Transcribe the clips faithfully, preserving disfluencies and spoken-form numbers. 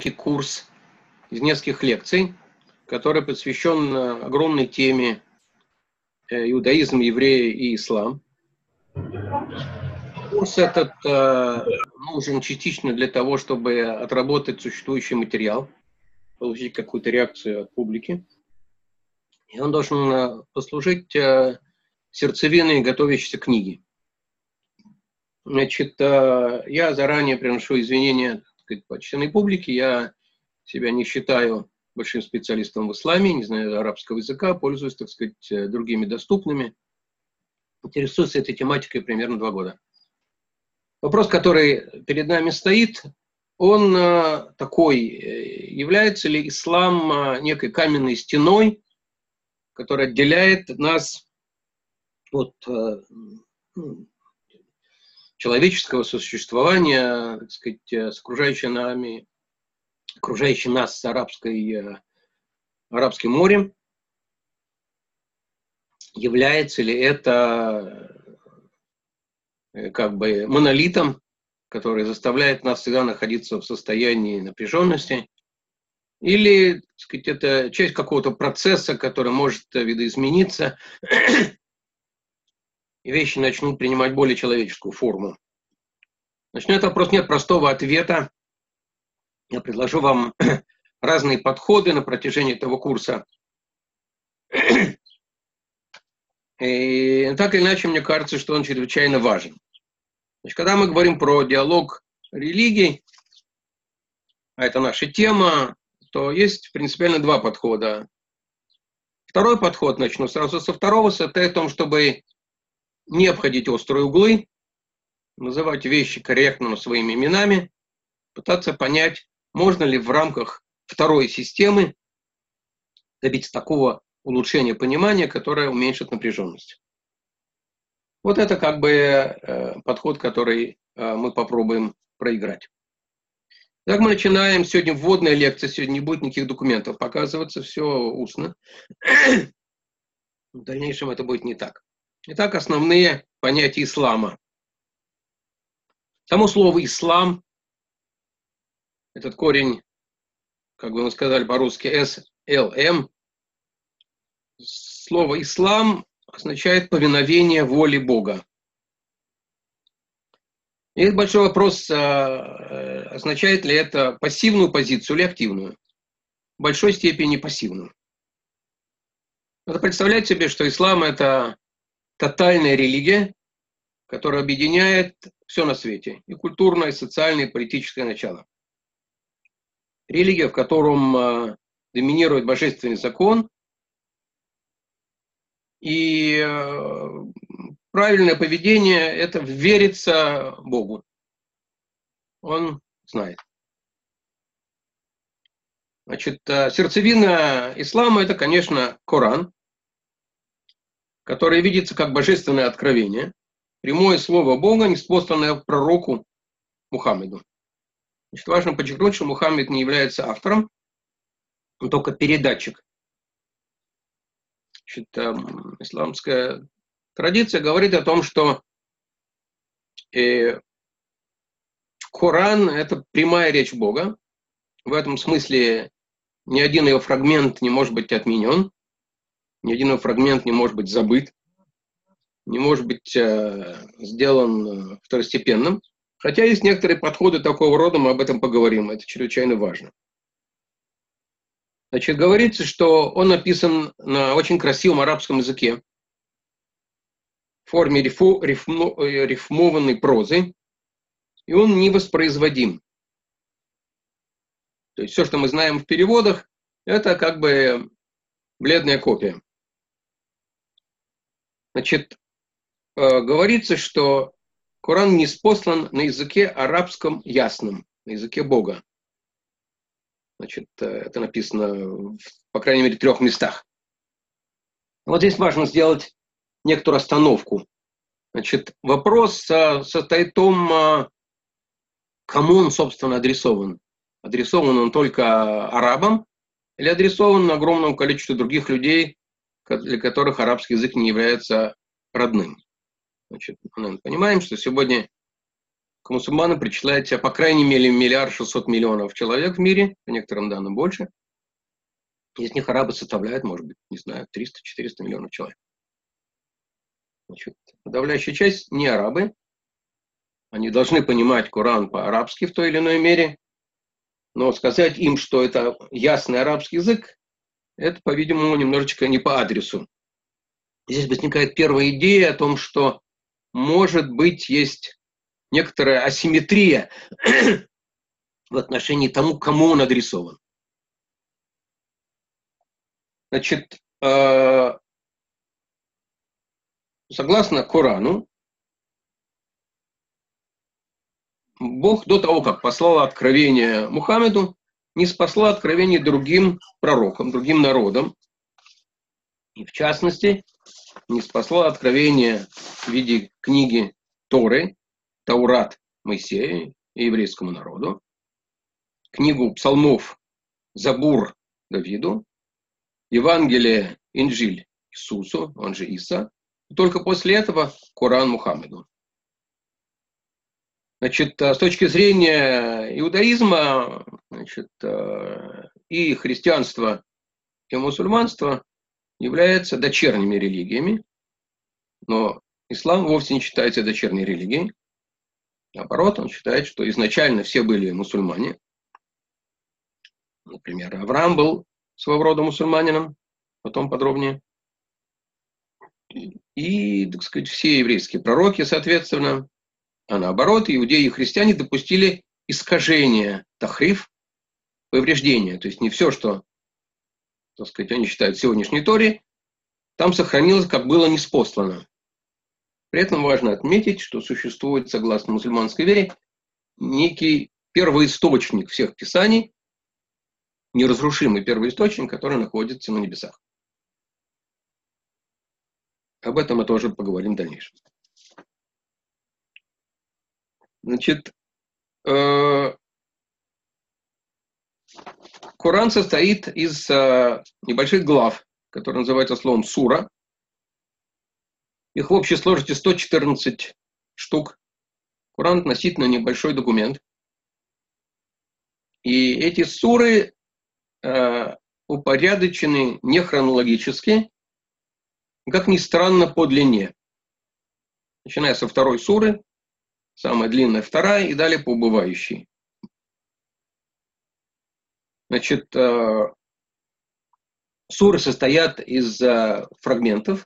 курс из нескольких лекций, который посвящен огромной теме иудаизм, евреи и ислам. Курс этот э, нужен частично для того, чтобы отработать существующий материал, получить какую-то реакцию от публики. И он должен послужить э, сердцевиной готовящейся книги. Значит, э, я заранее приношу извинения, так сказать, почтенной публике. Я себя не считаю большим специалистом в исламе, не знаю арабского языка, пользуюсь, так сказать, другими доступными. Интересуюсь этой тематикой примерно два года. Вопрос, который перед нами стоит, он э, такой: является ли ислам э, некой каменной стеной, которая отделяет нас от э, человеческого существования, так сказать, с окружающей нами, окружающей нас с арабской, э, арабским морем? Является ли это как бы монолитом, который заставляет нас всегда находиться в состоянии напряженности, или, так сказать, это часть какого-то процесса, который может видоизмениться, и вещи начнут принимать более человеческую форму? Значит, на этот вопрос нет простого ответа. Я предложу вам разные подходы на протяжении этого курса. И так или иначе, мне кажется, что он чрезвычайно важен. Значит, когда мы говорим про диалог религий, а это наша тема, то есть принципиально два подхода. Второй подход, начну сразу со второго, состоит в том, чтобы не обходить острые углы, называть вещи корректно своими именами, пытаться понять, можно ли в рамках второй системы добиться такого улучшения понимания, которое уменьшит напряженность. Вот это как бы э, подход, который э, мы попробуем проиграть. Так мы начинаем. Сегодня вводная лекция, сегодня не будет никаких документов показываться, все устно. В дальнейшем это будет не так. Итак, основные понятия ислама. Само слово «ислам», этот корень, как бы мы сказали по-русски, эс эл эм, слово «ислам» означает повиновение воле Бога. И это большой вопрос, означает ли это пассивную позицию или активную. В большой степени пассивную. Надо представлять себе, что ислам – это тотальная религия, которая объединяет все на свете. И культурное, и социальное, и политическое начало. Религия, в котором доминирует божественный закон, и правильное поведение – это вериться Богу. Он знает. Значит, сердцевина ислама – это, конечно, Коран, который видится как божественное откровение, прямое слово Бога, ниспосланное пророку Мухаммеду. Значит, важно подчеркнуть, что Мухаммед не является автором, он только передатчик. Значит, исламская традиция говорит о том, что э, Коран – это прямая речь Бога. В этом смысле ни один его фрагмент не может быть отменен, ни один его фрагмент не может быть забыт, не может быть э, сделан второстепенным. Хотя есть некоторые подходы такого рода, мы об этом поговорим, это чрезвычайно важно. Значит, говорится, что он написан на очень красивом арабском языке, в форме рифу, рифму, рифмованной прозы, и он невоспроизводим. То есть все, что мы знаем в переводах, это как бы бледная копия. Значит, э, говорится, что Коран ниспослан на языке арабском ясном, на языке Бога. Значит, это написано в, по крайней мере, трех местах. Вот здесь важно сделать некоторую остановку. Значит, вопрос состоит в том, кому он, собственно, адресован. Адресован он только арабам или адресован огромному количеству других людей, для которых арабский язык не является родным. Значит, мы понимаем, что сегодня к мусульманам причисляется, по крайней мере, миллиард шестьсот миллионов человек в мире, по некоторым данным больше. Из них арабы составляют, может быть, не знаю, триста-четыреста миллионов человек. Значит, подавляющая часть не арабы. Они должны понимать Коран по-арабски в той или иной мере. Но сказать им, что это ясный арабский язык, это, по-видимому, немножечко не по адресу. Здесь возникает первая идея о том, что, может быть, есть некоторая асимметрия в отношении тому, кому он адресован. Значит, согласно Корану, Бог до того, как послал откровение Мухаммеду, не спасла откровение другим пророкам, другим народам. И в частности, не спасла откровение в виде книги Торы, Таурат Моисея и еврейскому народу, книгу псалмов Забур Давиду, Евангелие Инжиль Иисусу, он же Иса, и только после этого Коран Мухаммеду. Значит, с точки зрения иудаизма, значит, и христианство, и мусульманство являются дочерними религиями, но ислам вовсе не считается дочерней религией. Наоборот, он считает, что изначально все были мусульмане. Например, Авраам был своего рода мусульманином, потом подробнее. И, так сказать, все еврейские пророки, соответственно. А наоборот, иудеи и христиане допустили искажение, тахриф, повреждение. То есть не все, что, так сказать, они считают в сегодняшней Торе, там сохранилось, как было ниспослано. При этом важно отметить, что существует, согласно мусульманской вере, некий первоисточник всех писаний, неразрушимый первоисточник, который находится на небесах. Об этом мы тоже поговорим в дальнейшем. Значит, э, Коран состоит из э, небольших глав, которые называются словом сура. Их в общей сложности сто четырнадцать штук. Коран относительно небольшой документ. И эти суры э, упорядочены не хронологически, как ни странно, по длине. Начиная со второй суры, самая длинная вторая, и далее по убывающей. Значит, э, суры состоят из э, фрагментов,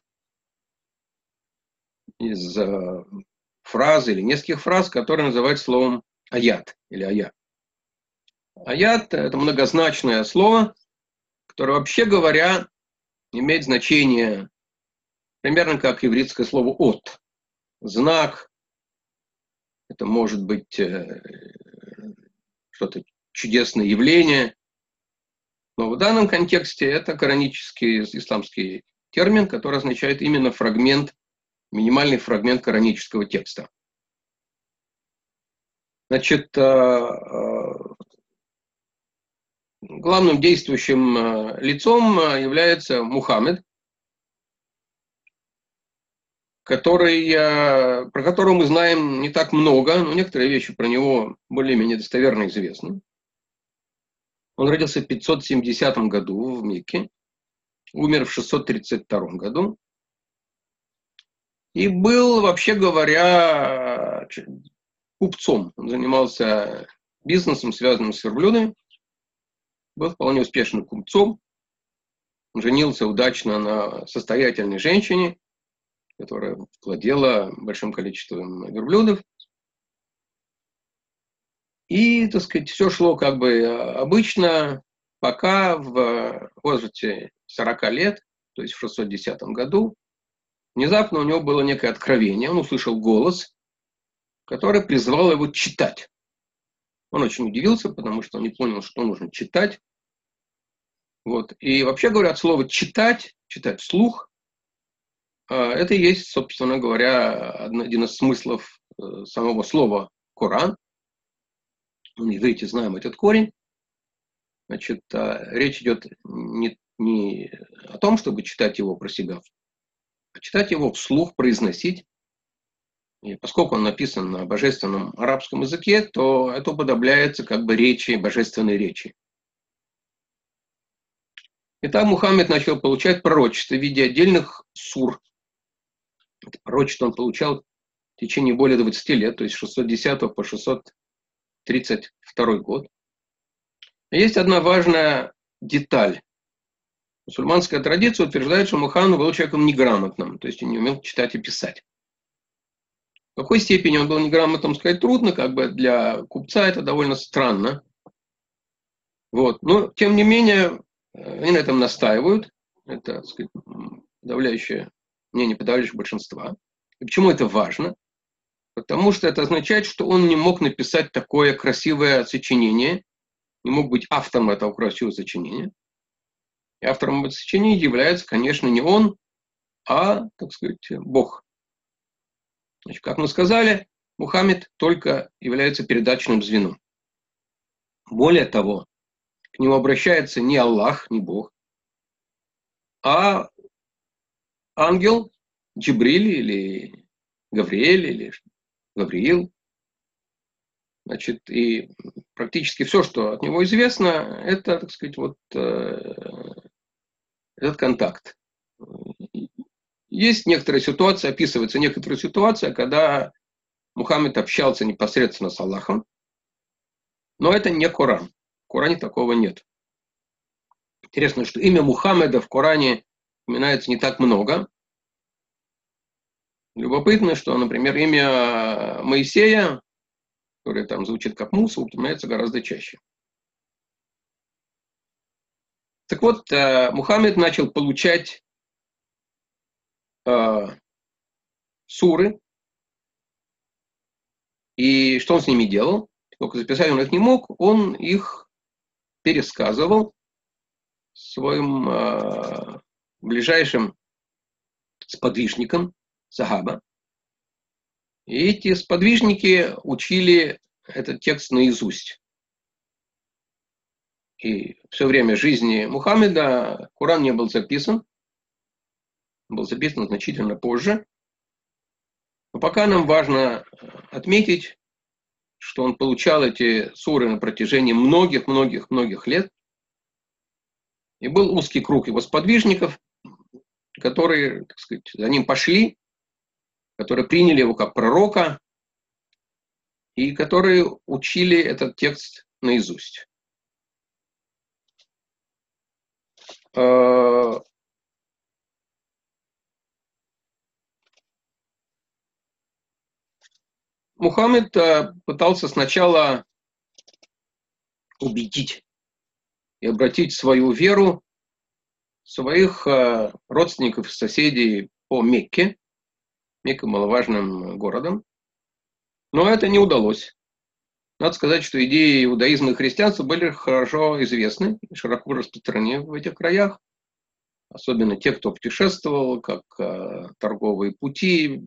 из э, фраз или нескольких фраз, которые называют словом аят или ая. Аят – это многозначное слово, которое, вообще говоря, имеет значение примерно как еврейское слово «от». Знак, это может быть э, что-то чудесное явление. Но в данном контексте это коранический исламский термин, который означает именно фрагмент, минимальный фрагмент коранического текста. Значит, главным действующим лицом является Мухаммед, который, про которого мы знаем не так много, но некоторые вещи про него более-менее достоверно известны. Он родился в пятьсот семидесятом году в Мекке, умер в шестьсот тридцать втором году и был, вообще говоря, купцом. Он занимался бизнесом, связанным с верблюдами, был вполне успешным купцом, он женился удачно на состоятельной женщине, которая владела большим количеством верблюдов. И, так сказать, все шло как бы обычно, пока в возрасте сорока лет, то есть в шестьсот десятом году, внезапно у него было некое откровение. Он услышал голос, который призвал его читать. Он очень удивился, потому что он не понял, что нужно читать. Вот. И вообще говоря, от слова «читать», читать вслух, это и есть, собственно говоря, один из смыслов самого слова «Коран». Мы, видите, знаем этот корень. Значит, речь идет не, не о том, чтобы читать его про себя, а читать его вслух, произносить. И поскольку он написан на божественном арабском языке, то это уподобляется как бы речи, божественной речи. Итак, Мухаммед начал получать пророчество в виде отдельных сур. Это пророчество он получал в течение более двадцати лет, то есть с шестьсот десятого по шестьсот тридцать второй год. Есть одна важная деталь. Мусульманская традиция утверждает, что Мухаммед был человеком неграмотным, то есть он не умел читать и писать. В какой степени он был неграмотным, сказать трудно, как бы для купца это довольно странно. Вот. Но, тем не менее, они на этом настаивают. Это, так сказать, подавляющее мнение подавляющего большинства. И почему это важно? Потому что это означает, что он не мог написать такое красивое сочинение, не мог быть автором этого красивого сочинения. И автором этого сочинения является, конечно, не он, а, так сказать, Бог. Значит, как мы сказали, Мухаммед только является передаточным звеном. Более того, к нему обращается не Аллах, не Бог, а ангел Джибриль или Гавриэль или Гавриил. Значит, и практически все, что от него известно, это, так сказать, вот э, этот контакт. Есть некоторые ситуации, описывается некоторая ситуация, когда Мухаммед общался непосредственно с Аллахом, но это не Коран. В Коране такого нет. Интересно, что имя Мухаммеда в Коране упоминается не так много. Любопытно, что, например, имя Моисея, которое там звучит как Муса, упоминается гораздо чаще. Так вот, Мухаммед начал получать э, суры, и что он с ними делал? Только записать он их не мог, он их пересказывал своим э, ближайшим сподвижникам, сахаба. И эти сподвижники учили этот текст наизусть. И все время жизни Мухаммеда Коран не был записан. Он был записан значительно позже. Но пока нам важно отметить, что он получал эти суры на протяжении многих-многих-многих лет. И был узкий круг его сподвижников, которые, так сказать, за ним пошли, которые приняли его как пророка и которые учили этот текст наизусть. Мухаммед пытался сначала убедить и обратить свою веру своих родственников и соседей по Мекке. Мекка маловажным городом. Но это не удалось. Надо сказать, что идеи иудаизма и христианства были хорошо известны и широко распространены в этих краях. Особенно те, кто путешествовал, как э, торговые пути.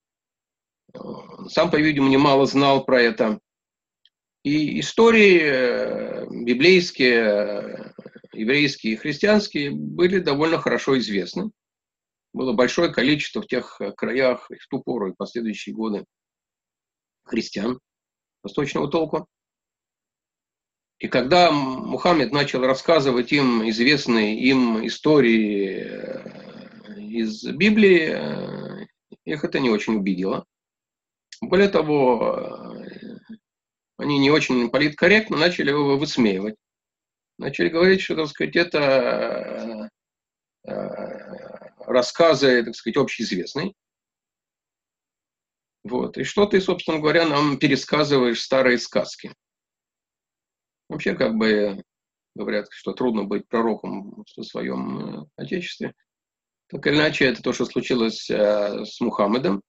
Сам, по-видимому, немало знал про это. И истории э, библейские, э, еврейские и христианские были довольно хорошо известны. Было большое количество в тех краях и в ту пору и последующие годы христиан восточного толка. И когда Мухаммед начал рассказывать им известные им истории из Библии, их это не очень убедило. Более того, они не очень политкорректно начали его высмеивать. Начали говорить, что, так сказать, это рассказы, так сказать, общеизвестные. Вот. И что ты, собственно говоря, нам пересказываешь старые сказки. Вообще, как бы, говорят, что трудно быть пророком в своем отечестве. Так или иначе, это то, что случилось с Мухаммедом.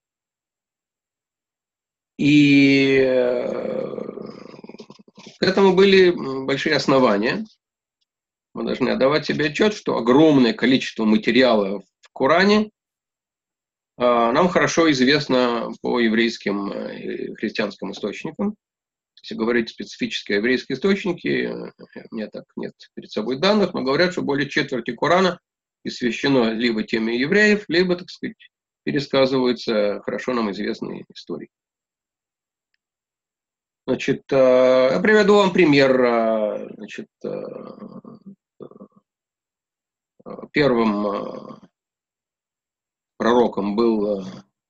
И к этому были большие основания. Мы должны отдавать себе отчет, что огромное количество материала в Коране нам хорошо известно по еврейским и христианским источникам. Если говорить специфически о еврейских источниках, у меня так нет перед собой данных, но говорят, что более четверти Корана посвящено либо теме евреев, либо, так сказать, пересказываются хорошо нам известные истории. Значит, я приведу вам пример. Значит, первым пророком был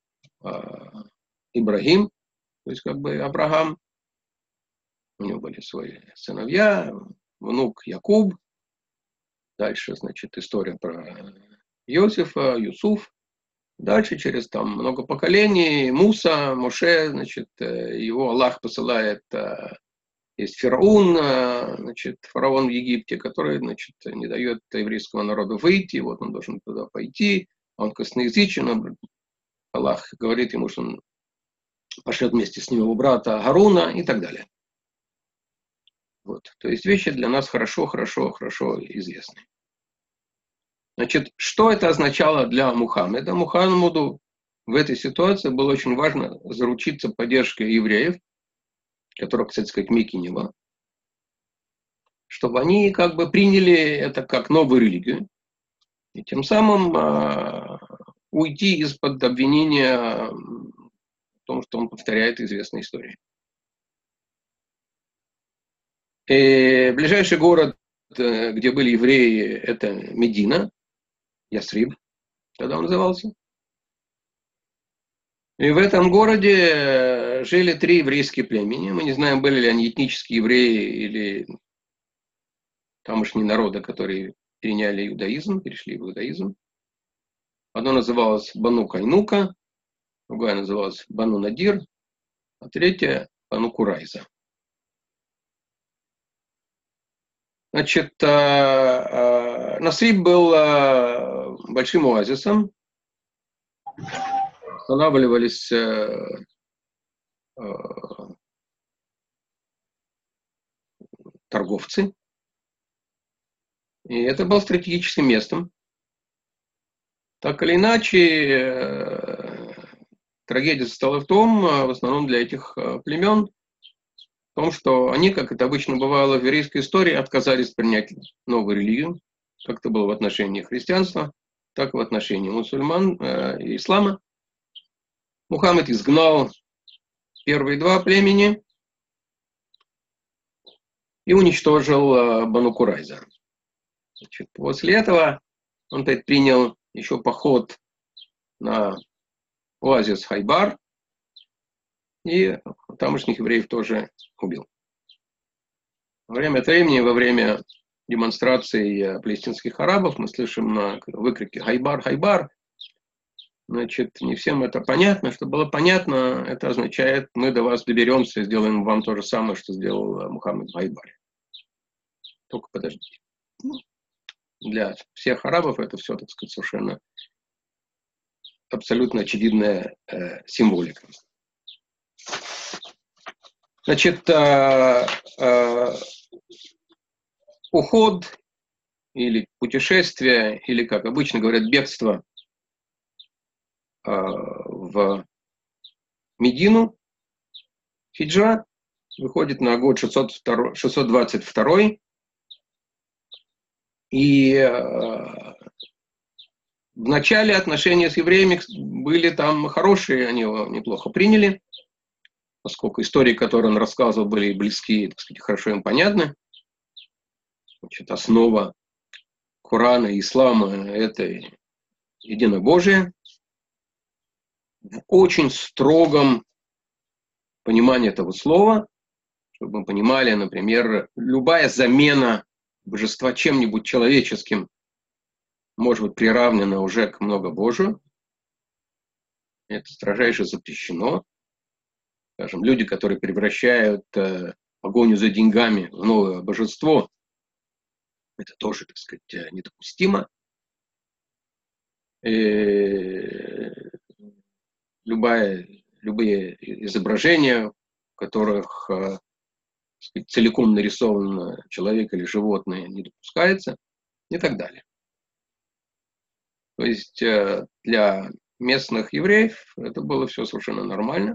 Ибрагим, то есть как бы Авраам. У него были свои сыновья, внук Якуб. Дальше, значит, история про Иосифа, Юсуф. Дальше, через там много поколений, Муса, Моше, значит, его Аллах посылает, есть Фараон, значит, фараон в Египте, который, значит, не дает еврейскому народу выйти, вот он должен туда пойти, он косноязычен, Аллах говорит ему, что он пошлет вместе с ним его брата Гаруна и так далее. Вот. То есть вещи для нас хорошо, хорошо, хорошо известны. Значит, что это означало для Мухаммеда? Мухаммеду в этой ситуации было очень важно заручиться поддержкой евреев, которых, кстати сказать, в Мекке не было, чтобы они как бы приняли это как новую религию, и тем самым э, уйти из-под обвинения в том, что он повторяет известные истории. И ближайший город, где были евреи, это Медина, Ясриб, тогда он назывался. И в этом городе жили три еврейские племени. Мы не знаем, были ли они этнические евреи или тамошние народы, которые переняли иудаизм, перешли в иудаизм. Одно называлось Бану Кайнука, другое называлось Бану Надир, а третье Бану Курайза. Значит, Насриб был большим оазисом. Останавливались торговцы. И это было стратегическим местом. Так или иначе, трагедия состояла в том, в основном для этих племен, в том, что они, как это обычно бывало в еврейской истории, отказались принять новую религию, как это было в отношении христианства, так и в отношении мусульман э, и ислама. Мухаммед изгнал первые два племени и уничтожил э, Бану Курайза. Значит, после этого он предпринял еще поход на оазис Хайбар, и тамошних евреев тоже убил. Во время этого времени, во время демонстраций палестинских арабов, мы слышим на выкрики «Хайбар, Хайбар». Значит, не всем это понятно. Что было понятно, это означает, мы до вас доберемся и сделаем вам то же самое, что сделал Мухаммед в Хайбаре. Только подождите. Для всех арабов это все, так сказать, совершенно абсолютно очевидная э, символика. Значит, э, э, уход или путешествие, или, как обычно говорят, бегство э, в Медину, хиджра, выходит на год шестьсот двадцать второй, и э, в начале отношения с евреями были там хорошие, они его неплохо приняли, поскольку истории, которые он рассказывал, были близки, так сказать, хорошо им понятны. Значит, основа Корана и ислама – это единобожие. В очень строгом понимании этого слова, чтобы мы понимали, например, любая замена божества чем-нибудь человеческим может быть приравнена уже к многобожию. Это строжайше запрещено. Скажем, люди, которые превращают э, погоню за деньгами в новое божество, это тоже, так сказать, недопустимо. И любая, любые изображения, в которых э, так сказать, целиком нарисован человек или животное, не допускается, и так далее. То есть э, для местных евреев это было все совершенно нормально.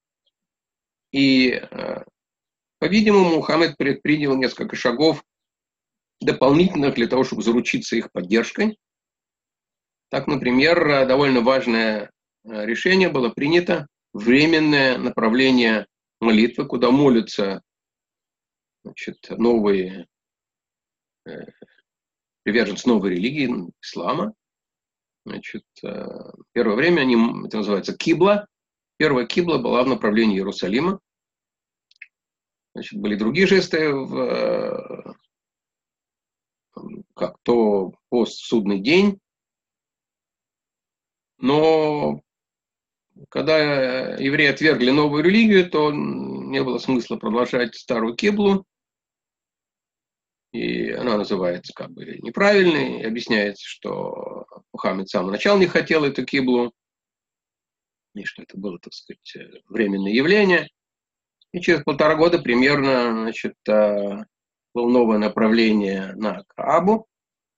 И, по-видимому, Мухаммед предпринял несколько шагов дополнительных для того, чтобы заручиться их поддержкой. Так, например, довольно важная решение было принято временное направление молитвы, куда молятся, значит, новые э, приверженцы новой религии, ислама. Значит, э, первое время они, это называется кибла. Первая кибла была в направлении Иерусалима. Значит, были другие жесты, в, э, как то пост в судный день. Но когда евреи отвергли новую религию, то не было смысла продолжать старую киблу. И она называется как бы неправильной. И объясняется, что Мухаммед с самого начала не хотел эту киблу. И что это было, так сказать, временное явление. И через полтора года примерно, значит, было новое направление на Каабу.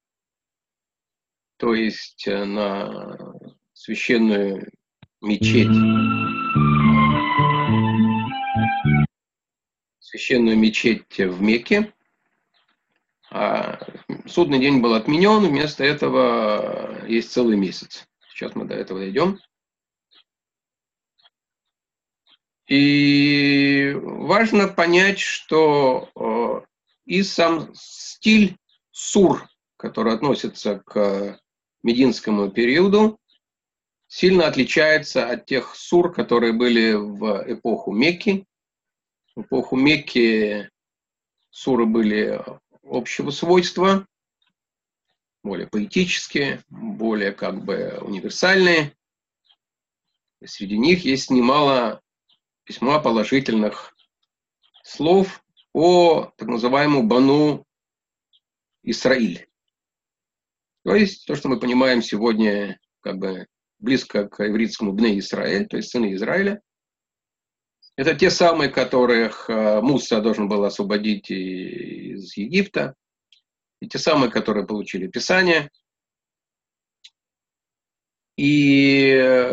То есть на священную мечеть. Священную мечеть в Мекке. А судный день был отменен, вместо этого есть целый месяц. Сейчас мы до этого дойдем. И важно понять, что и сам стиль сур, который относится к мединскому периоду, сильно отличается от тех сур, которые были в эпоху Мекки. В эпоху Мекки суры были общего свойства, более поэтические, более как бы универсальные. И среди них есть немало весьма положительных слов о так называемому Бану Исраиль. То есть то, что мы понимаем сегодня как бы близко к ивритскому Бне Исраэль, то есть сыны Израиля. Это те самые, которых Муса должен был освободить из Египта. И те самые, которые получили Писание. И,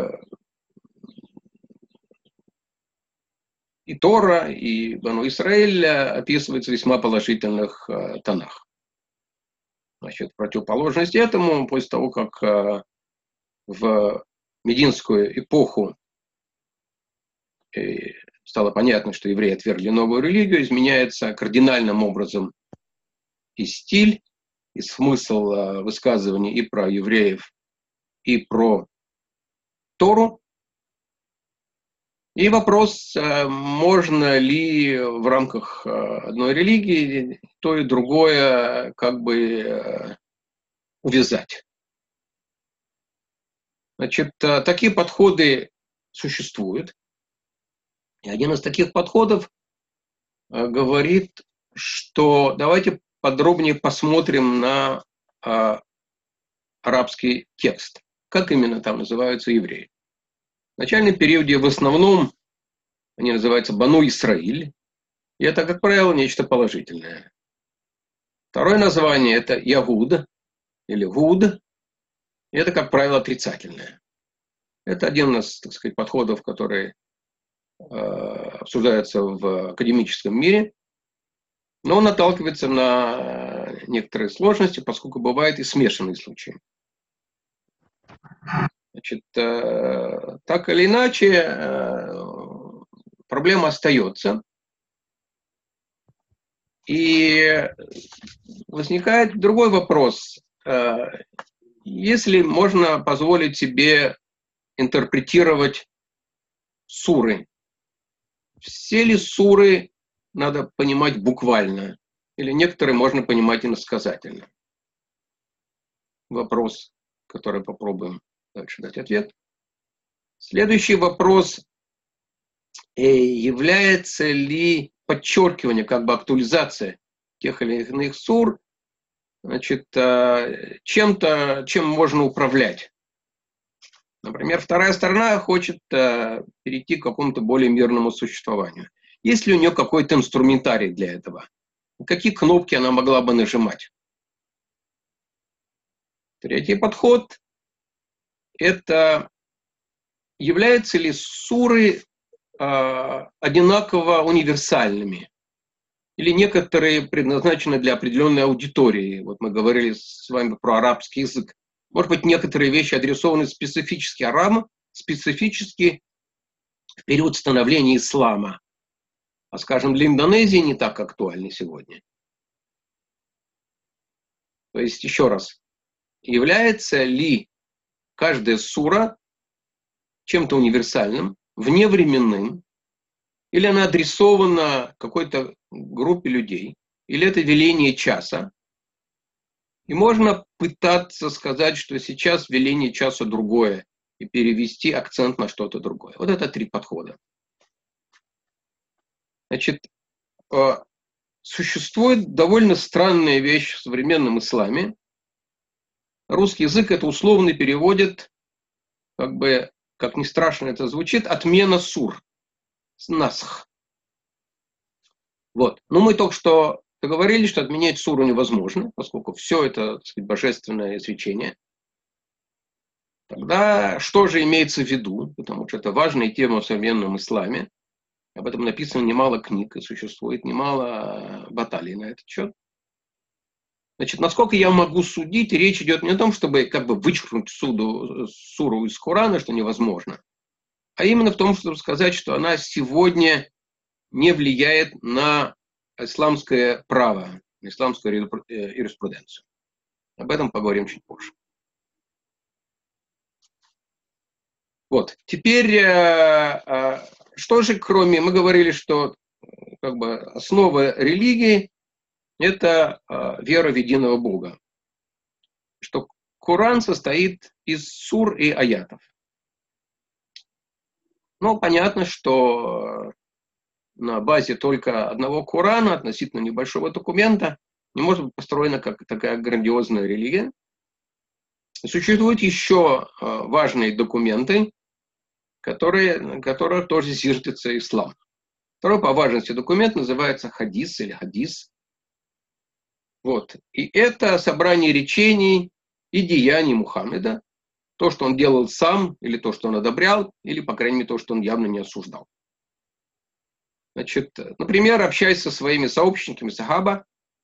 и Тора, и Бану Исраэль описываются в весьма положительных тонах. Значит, в противоположность этому, после того, как в мединскую эпоху стало понятно, что евреи отвергли новую религию, изменяется кардинальным образом и стиль, и смысл высказываний и про евреев, и про Тору. И вопрос, можно ли в рамках одной религии то и другое как бы увязать. Значит, такие подходы существуют. И один из таких подходов говорит, что давайте подробнее посмотрим на а, арабский текст. Как именно там называются евреи. В начальном периоде в основном они называются Бану Исраиль. И это, как правило, нечто положительное. Второе название – это Ягуд или Гуд. И это, как правило, отрицательное. Это один из, так сказать, подходов, которые э, обсуждаются в академическом мире. Но он наталкивается на некоторые сложности, поскольку бывают и смешанные случаи. Значит, э, так или иначе, э, проблема остается. И возникает другой вопрос. Э, если можно позволить себе интерпретировать суры, все ли суры надо понимать буквально, или некоторые можно понимать иносказательно? Вопрос, который попробуем дальше дать ответ. Следующий вопрос. Является ли подчеркивание, как бы актуализация тех или иных сур, значит, чем-то, чем можно управлять? Например, вторая сторона хочет перейти к какому-то более мирному существованию. Есть ли у нее какой-то инструментарий для этого? Какие кнопки она могла бы нажимать? Третий подход – это являются ли суры э, одинаково универсальными? Или некоторые предназначены для определенной аудитории? Вот мы говорили с вами про арабский язык. Может быть, некоторые вещи адресованы специфически арабам, специфически в период становления ислама. А, скажем, для Индонезии не так актуальны сегодня. То есть, еще раз, является ли каждая сура чем-то универсальным, вневременным, или она адресована какой-то группе людей, или это веление часа. И можно пытаться сказать, что сейчас веление часа другое, и перевести акцент на что-то другое. Вот это три подхода. Значит, существует довольно странная вещь в современном исламе. Русский язык это условно переводит, как бы, как ни страшно это звучит, отмена сур. Насх. Вот. Но мы только что договорились, что отменять суру невозможно, поскольку все это, так сказать, божественное изречение. Тогда что же имеется в виду? Потому что это важная тема в современном исламе. Об этом написано немало книг, и существует немало баталий на этот счет. Значит, насколько я могу судить, речь идет не о том, чтобы как бы вычеркнуть суду, суру из Корана, что невозможно, а именно в том, чтобы сказать, что она сегодня не влияет на исламское право, на исламскую юриспруденцию. Об этом поговорим чуть позже. Вот. Теперь, что же кроме... Мы говорили, что как бы основа религии – это вера в единого Бога. Что Коран состоит из сур и аятов. Ну, понятно, что на базе только одного Корана, относительно небольшого документа, не может быть построена как такая грандиозная религия. Существуют еще важные документы, которые, на которых тоже зиждется ислам. Второй по важности документ называется хадис или хадис. Вот. И это собрание речений и деяний Мухаммеда. То, что он делал сам, или то, что он одобрял, или, по крайней мере, то, что он явно не осуждал. Значит, например, общаясь со своими сообщниками сахаба,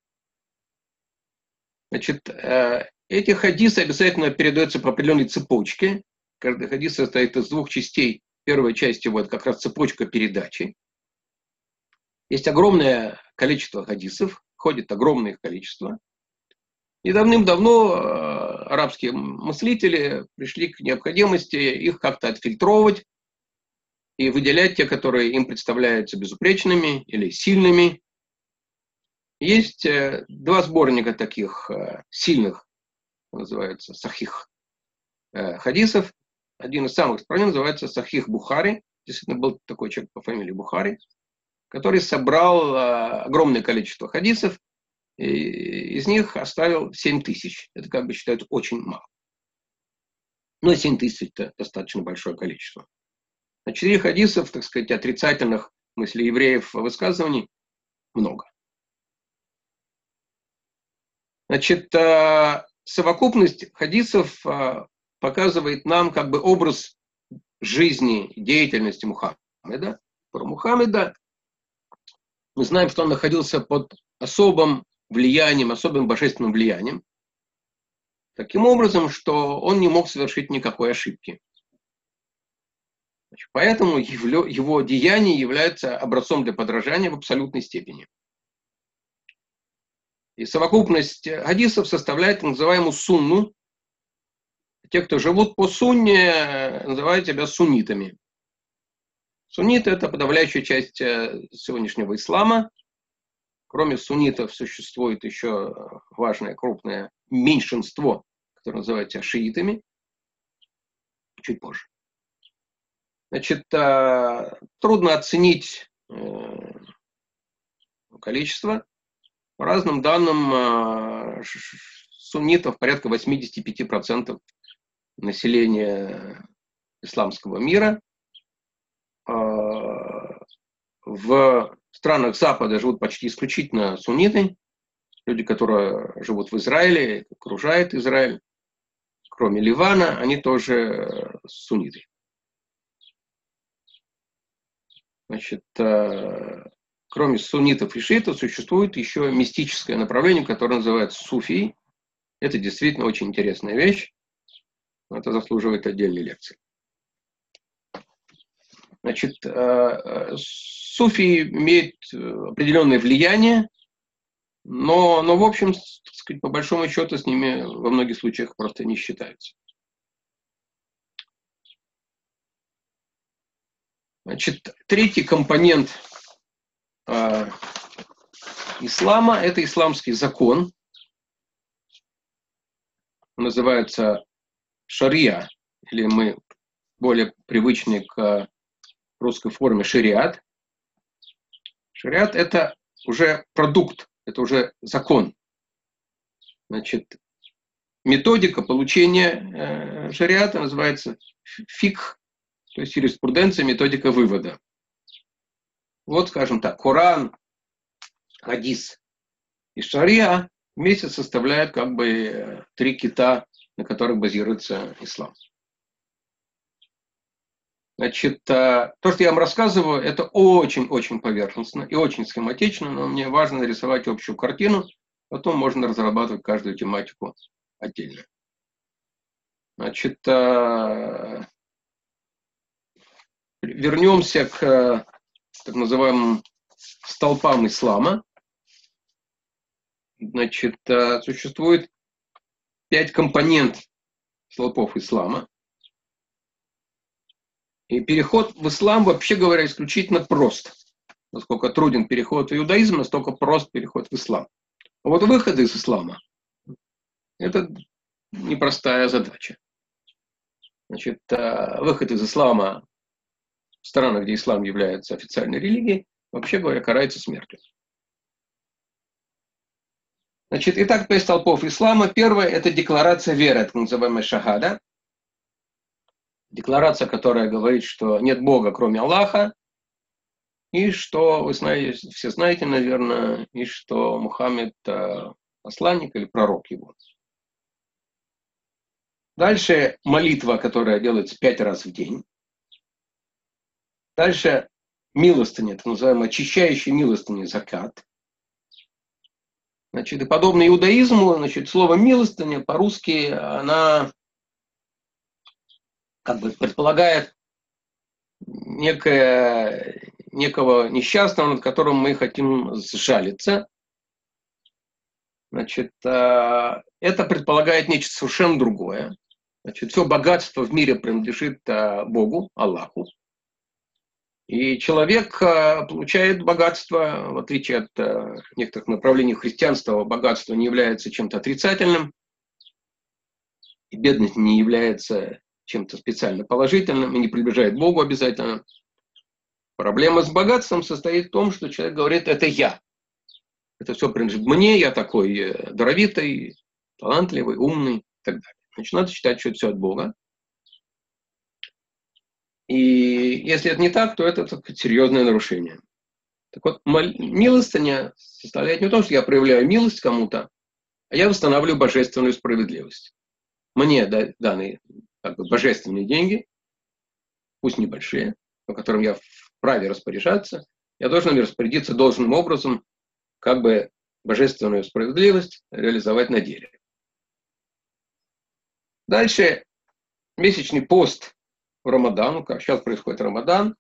значит, эти хадисы обязательно передаются по определенной цепочке. Каждый хадис состоит из двух частей. Первая часть его – это как раз цепочка передачи. Есть огромное количество хадисов, ходит огромное их количество. И давным-давно арабские мыслители пришли к необходимости их как-то отфильтровать и выделять те, которые им представляются безупречными или сильными. Есть два сборника таких сильных, называется сахих хадисов. Один из самых распространенных называется Сахих Бухари. Действительно, был такой человек по фамилии Бухари, который собрал огромное количество хадисов, и из них оставил семь тысяч. Это, как бы, считают очень мало. Но семь тысяч – это достаточно большое количество. На четыре хадисов, так сказать, отрицательных мыслей евреев высказываний много. Значит, совокупность хадисов показывает нам как бы образ жизни, деятельности Мухаммеда. Про Мухаммеда мы знаем, что он находился под особым влиянием, особым божественным влиянием. Таким образом, что он не мог совершить никакой ошибки. Значит, поэтому его, его деяния являются образцом для подражания в абсолютной степени. И совокупность хадисов составляет так называемую сунну. Те, кто живут по сунне, называют себя суннитами. Сунниты – это подавляющая часть сегодняшнего ислама. Кроме суннитов существует еще важное крупное меньшинство, которое называется шиитами. Чуть позже. Значит, трудно оценить количество. По разным данным, суннитов порядка восемьдесят пять процентов населения исламского мира. В странах Запада живут почти исключительно сунниты. Люди, которые живут в Израиле, окружают Израиль, кроме Ливана, они тоже сунниты. Значит, кроме суннитов и шиитов существует еще мистическое направление, которое называется суфий. Это действительно очень интересная вещь. Это заслуживает отдельной лекции. Значит, суфи имеют определенное влияние, но, но в общем, так сказать, по большому счету с ними во многих случаях просто не считаются. Значит, третий компонент э, ислама – это исламский закон. Он называется шария, или мы более привычны к русской форме шариат. Шариат – это уже продукт, это уже закон. Значит, методика получения э, шариата называется фикх, то есть юриспруденция, методика вывода. Вот, скажем так, Коран, хадис и шария вместе составляют как бы три кита, на которых базируется ислам. Значит, то, что я вам рассказываю, это очень-очень поверхностно и очень схематично, но мне важно нарисовать общую картину, потом можно разрабатывать каждую тематику отдельно. Значит, вернемся к так называемым столпам ислама. Значит, существует пять компонентов столпов ислама. И переход в ислам, вообще говоря, исключительно прост. Насколько труден переход в иудаизм, настолько прост переход в ислам. А вот выход из ислама – это непростая задача. Значит, выход из ислама в странах, где ислам является официальной религией, вообще говоря, карается смертью. Значит, итак, пять столпов ислама. Первое – это декларация веры, так называемая шахада. Декларация, которая говорит, что нет Бога, кроме Аллаха, и что, вы знаете, все знаете, наверное, и что Мухаммед посланник или пророк его. Дальше молитва, которая делается пять раз в день. Дальше милостыня, так называемая очищающая милостыня, закат. Значит, и подобно иудаизму, значит, слово милостыня по-русски, она как бы предполагает некое, некого несчастного, над которым мы хотим сжалиться. Значит, это предполагает нечто совершенно другое. Значит, все богатство в мире принадлежит Богу, Аллаху. И человек получает богатство, в отличие от некоторых направлений христианства, богатство не является чем-то отрицательным, и бедность не является чем-то специально положительным и не приближает к Богу обязательно. Проблема с богатством состоит в том, что человек говорит: это я. Это все принадлежит мне, я такой даровитый, талантливый, умный и так далее. Значит, надо считать, что это все от Бога. И если это не так, то это, так сказать, серьезное нарушение. Так вот, милостыня составляет не то, что я проявляю милость кому-то, а я восстанавливаю божественную справедливость. Мне даны как бы божественные деньги, пусть небольшие, по которым я вправе распоряжаться, я должен распорядиться должным образом, как бы божественную справедливость реализовать на деле. Дальше месячный пост в Рамадан, как сейчас происходит Рамадан.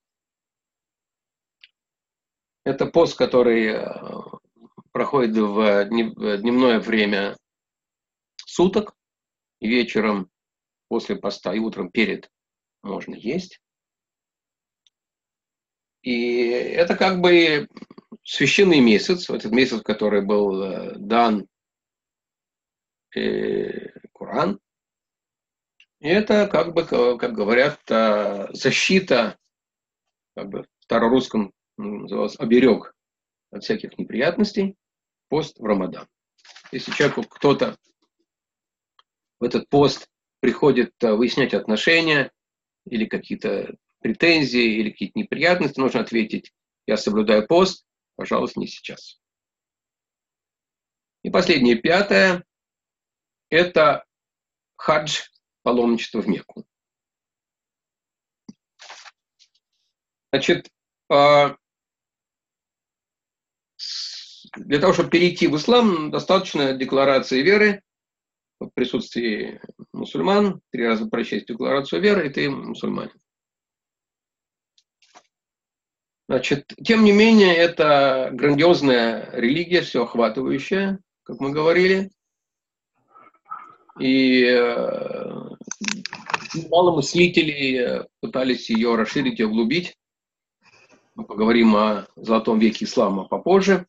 Это пост, который проходит в дневное время суток, и вечером после поста, и утром перед можно есть. И это как бы священный месяц, этот месяц, который был дан Коран. И это, как бы, как говорят, защита, как бы в старорусском называлось, оберег от всяких неприятностей, пост в Рамадан. Если человеку кто-то в этот пост приходит выяснять отношения или какие-то претензии, или какие-то неприятности, нужно ответить: я соблюдаю пост, пожалуйста, не сейчас. И последнее, пятое, это хадж, паломничество в Мекку. Значит, для того, чтобы перейти в ислам, достаточно декларации веры в присутствии мусульман, три раза прочесть декларацию веры, и ты мусульманин. Значит, тем не менее, это грандиозная религия, всеохватывающая, как мы говорили. И э, немало мыслителей пытались ее расширить и углубить. Мы поговорим о золотом веке ислама попозже.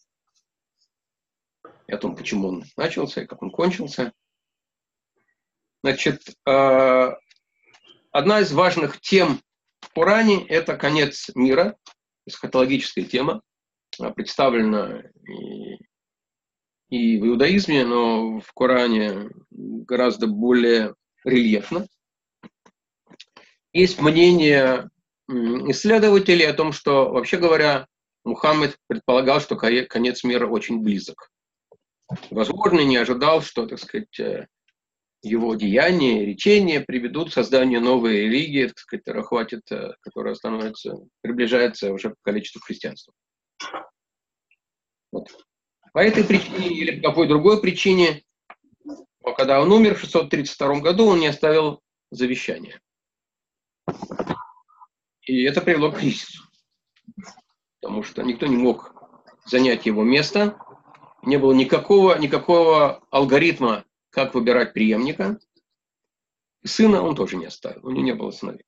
И о том, почему он начался и как он кончился. Значит, э, одна из важных тем в Коране – это конец мира, эсхатологическая тема, представлена и, и в иудаизме, но в Коране гораздо более рельефно. Есть мнение исследователей о том, что, вообще говоря, Мухаммед предполагал, что конец мира очень близок. Возможно, не ожидал, что, так сказать, его деяния, речения приведут к созданию новой религии, так сказать, которая хватит, которая становится, приближается уже к количеству христианства. Вот. По этой причине или по какой другой причине, когда он умер в шестьсот тридцать втором году, он не оставил завещания. И это привело к кризису. Потому что никто не мог занять его место. Не было никакого, никакого алгоритма, как выбирать преемника. И сына он тоже не оставил. У него не было сыновей.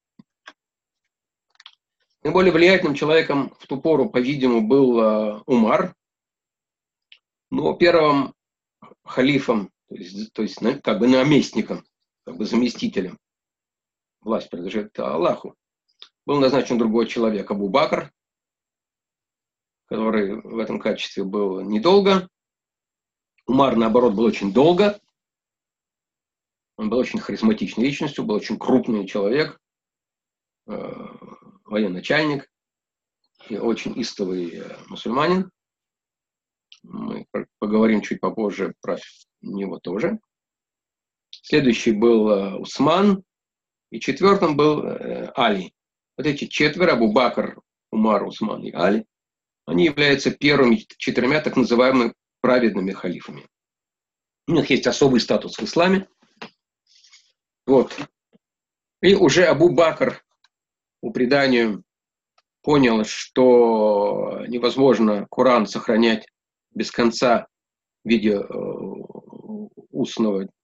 Наиболее влиятельным человеком в ту пору, по-видимому, был uh, Умар. Но первым халифом, то есть, то есть как бы наместником, как бы заместителем, власть принадлежит Аллаху, был назначен другой человек, Абу Бакр, который в этом качестве был недолго. Умар, наоборот, был очень долго. Он был очень харизматичной личностью, был очень крупный человек, э, военачальник и очень истовый э, мусульманин. Мы поговорим чуть попозже про него тоже. Следующий был э, Усман, и четвертым был э, Али. Вот эти четверо, Абу Бакр, Умар, Усман и Али, они являются первыми четырьмя так называемыми праведными халифами. У них есть особый статус в исламе. Вот. И уже Абу Бакр по преданию понял, что невозможно Коран сохранять без конца в виде устного,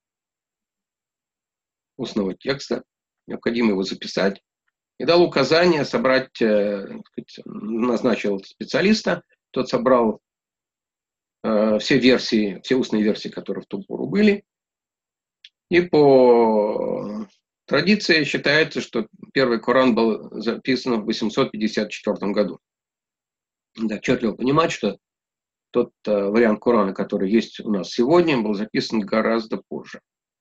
устного текста. Необходимо его записать. И дал указание собрать, назначил специалиста. Тот собрал все версии, все устные версии, которые в ту пору были. И по традиции считается, что первый Коран был записан в восемьсот пятьдесят четвёртом году. Да, отчетливо понимать, что тот э, вариант Корана, который есть у нас сегодня, был записан гораздо позже.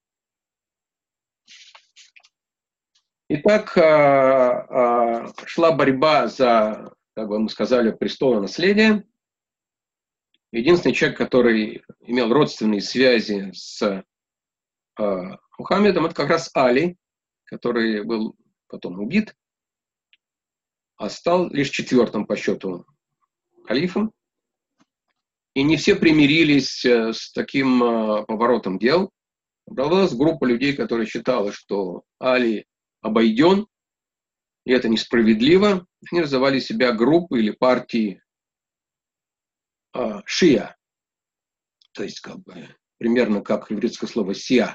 Итак, э, э, шла борьба за, как бы мы сказали, престолонаследие. Единственный человек, который имел родственные связи с э, Мухаммедом, это как раз Али, который был потом убит, а стал лишь четвертым по счету халифом. И не все примирились с таким поворотом дел. Образовалась группа людей, которые считали, что Али обойден, и это несправедливо. Они называли себя группой или партией а, шия. То есть, как бы, примерно как еврейское слово сия.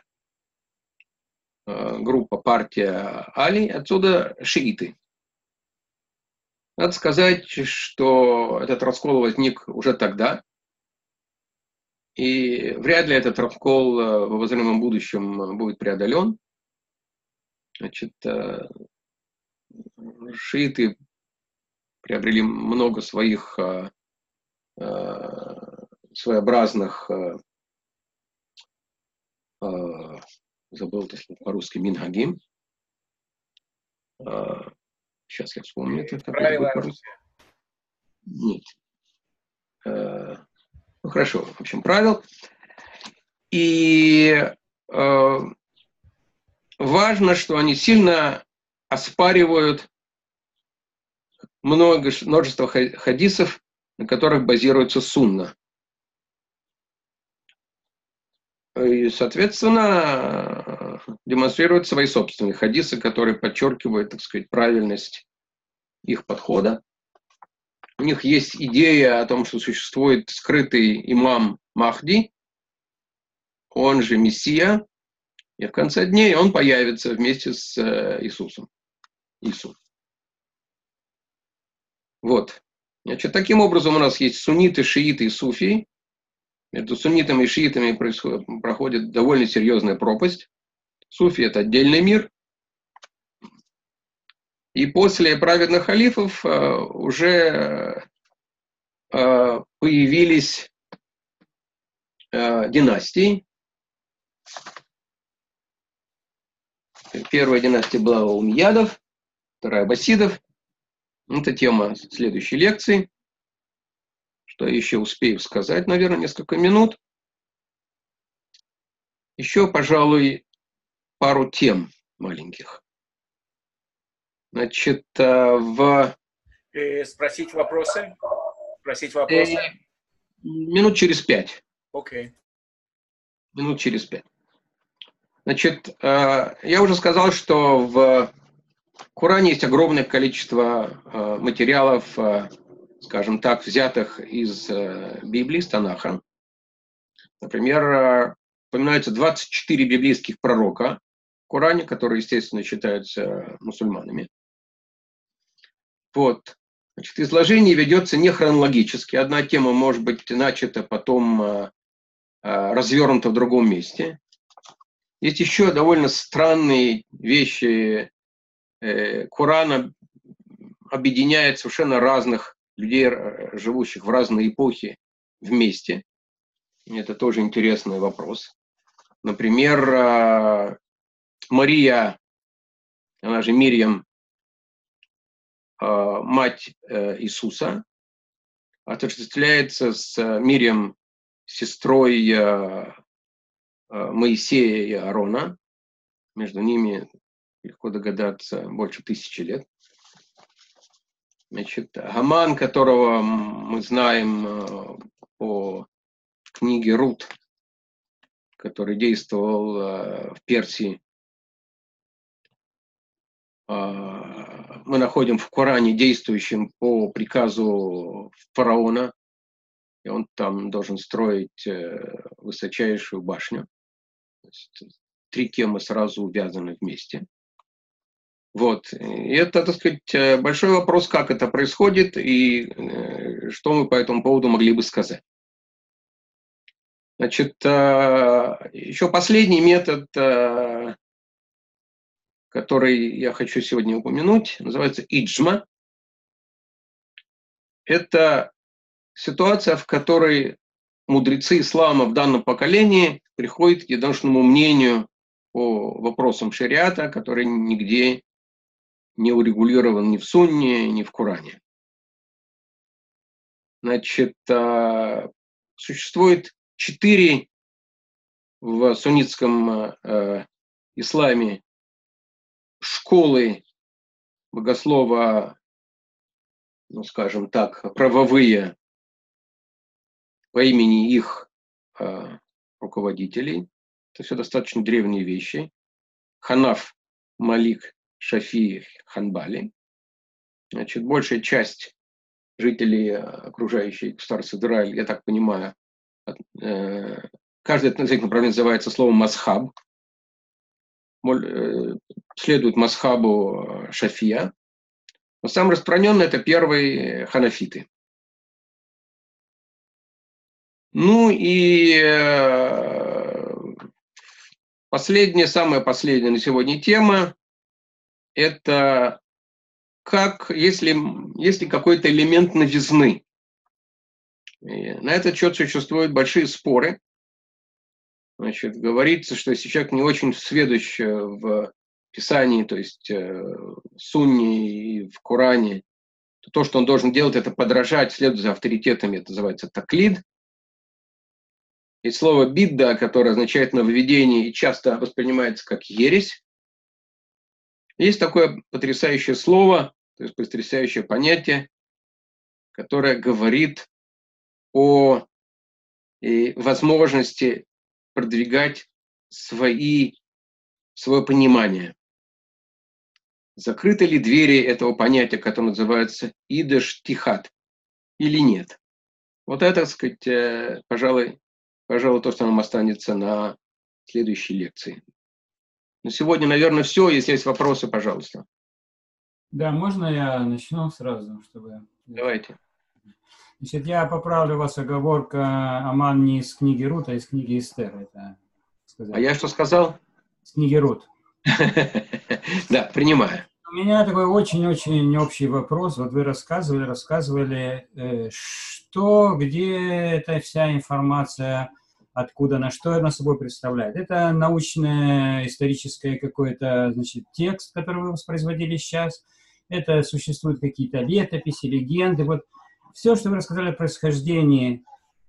А, группа, партия Али, отсюда шииты. Надо сказать, что этот раскол возник уже тогда. И вряд ли этот раскол в обозримом будущем будет преодолен. Значит, шииты приобрели много своих своеобразных, забыл это слово по-русски, минхагим. Сейчас я вспомню это. Правила по-русски. Нет. Ну, хорошо, в общем, правил. И э, важно, что они сильно оспаривают много, множество хадисов, на которых базируется сунна. И, соответственно, демонстрируют свои собственные хадисы, которые подчеркивают, так сказать, правильность их подхода. у них есть идея о том, что существует скрытый имам Махди, он же Мессия, и в конце дней он появится вместе с Иисусом. Иисус. Вот. Значит, таким образом у нас есть сунниты, шииты и суфии. Между суннитами и шиитами происходит, проходит довольно серьезная пропасть. Суфи – это отдельный мир. И после праведных халифов э, уже э, появились э, династии. Первая династия была у умейядов, вторая аббасидов. Это тема следующей лекции. Что я еще успею сказать, наверное, несколько минут. Еще, пожалуй, пару тем маленьких. Значит, в... И спросить вопросы? Спросить вопросы? Э, минут через пять. Окей. Okay. Минут через пять. Значит, я уже сказал, что в Коране есть огромное количество материалов, скажем так, взятых из Библии, из Танаха. Например, упоминаются двадцать четыре библейских пророка в Коране, которые, естественно, считаются мусульманами. Вот. Значит, изложение ведется не хронологически. Одна тема может быть начата, потом развернута в другом месте. Есть еще довольно странные вещи. Коран объединяет совершенно разных людей, живущих в разные эпохи, вместе. Это тоже интересный вопрос. Например, Мария, она же Мирьям, мать Иисуса, отождествляется с Мирьям, сестрой Моисея и Аарона. Между ними, легко догадаться, больше тысячи лет. Значит, Гаман, которого мы знаем по книге Рут, который действовал в Персии, мы находим в Коране действующим по приказу фараона, и он там должен строить высочайшую башню. Три темы сразу увязаны вместе. Вот. И это, так сказать, большой вопрос, как это происходит и что мы по этому поводу могли бы сказать. Значит, еще последний метод, который я хочу сегодня упомянуть, называется иджма. Это ситуация, в которой мудрецы ислама в данном поколении приходят к единодушному мнению по вопросам шариата, который нигде не урегулирован ни в Сунне, ни в Коране. Значит, существует четыре в суннитском исламе школы богослова, ну, скажем так, правовые по имени их руководителей. Это все достаточно древние вещи. Ханаф, Малик, Шафи, Ханбали. Значит, большая часть жителей окружающей государства Израиль, я так понимаю, каждое относительно направление называется словом масхаб. Следует масхабу Шафия. Но самый распространенный это первые ханафиты. Ну и последняя, самая последняя на сегодня тема – это как, если, если какой-то элемент новизны. И на этот счет существуют большие споры. Значит, говорится, что если человек не очень сведущ в Писании, то есть в Сунне и в Коране, то то, что он должен делать, это подражать, следовать за авторитетами, это называется таклид. И слово бидда, которое означает нововведение и часто воспринимается как ересь. Есть такое потрясающее слово, то есть потрясающее понятие, которое говорит о возможности продвигать свои, свое понимание. Закрыты ли двери этого понятия, которое называется идеш тихат? или нет. Вот это, так сказать, пожалуй, пожалуй, то, что нам останется на следующей лекции. На сегодня, наверное, все. Если есть вопросы, пожалуйста. Да, можно я начну сразу, чтобы... Давайте. Значит, я поправлю вас, оговорка Аман не из книги Рут, а из книги Эстер. Это сказать. А я что сказал? С книги Рут. Да, принимаю. У меня такой очень-очень общий вопрос. Вот вы рассказывали, рассказывали, что, где эта вся информация, откуда, на что она собой представляет. Это научно-историческое какой-то, значит, текст, который вы воспроизводили сейчас. Это существуют какие-то летописи, легенды. Вот все, что вы рассказали о происхождении,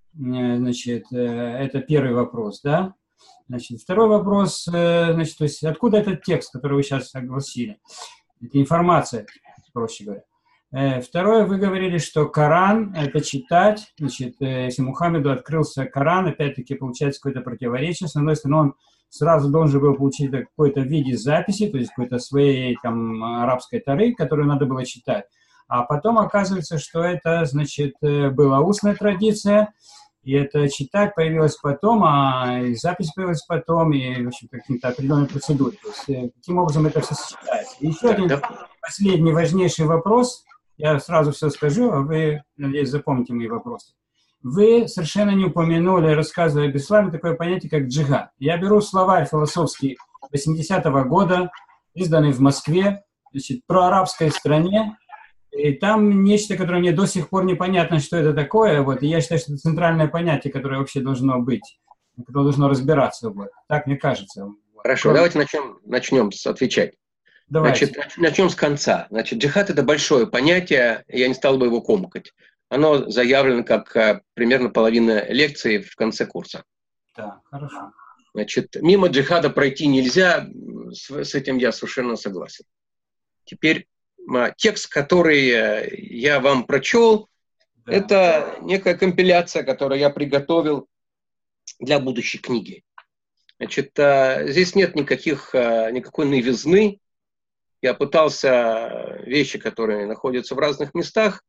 значит, это первый вопрос, да? Значит, второй вопрос, значит, то есть откуда этот текст, который вы сейчас огласили? Это информация, проще говоря. Второе, вы говорили, что Коран – это читать. Значит, если Мухаммеду открылся Коран, опять-таки получается какое-то противоречие. С одной стороны, он сразу должен был получить какой-то в виде записи, то есть какой-то своей там арабской Торы, которую надо было читать. А потом оказывается, что это, значит, была устная традиция, и это читать появилось потом, а и запись появилась потом, и, в общем, каким-то определенной процедурой. То есть, каким образом это все сочетается. И еще один последний важнейший вопрос. Я сразу все скажу, а вы, надеюсь, запомните мои вопросы. Вы совершенно не упомянули, рассказывая об исламе, такое понятие, как джихад. Я беру словарь философский восьмидесятого года, изданный в Москве, значит, про арабской стране. И там нечто, которое мне до сих пор непонятно, что это такое. Вот, и я считаю, что это центральное понятие, которое вообще должно быть, которое должно разбираться. Вот. Так мне кажется. Хорошо, Кроме... давайте начнем, начнем с отвечать. Давайте. Значит, начнем с конца. Значит, джихад – это большое понятие, я не стал бы его комкать. Оно заявлено как а, примерно половина лекции в конце курса. Да, хорошо. Значит, мимо джихада пройти нельзя, с, с этим я совершенно согласен. Теперь текст, который я вам прочел, да. Это некая компиляция, которую я приготовил для будущей книги. Значит, здесь нет никаких, никакой новизны. Я пытался вещи, которые находятся в разных местах,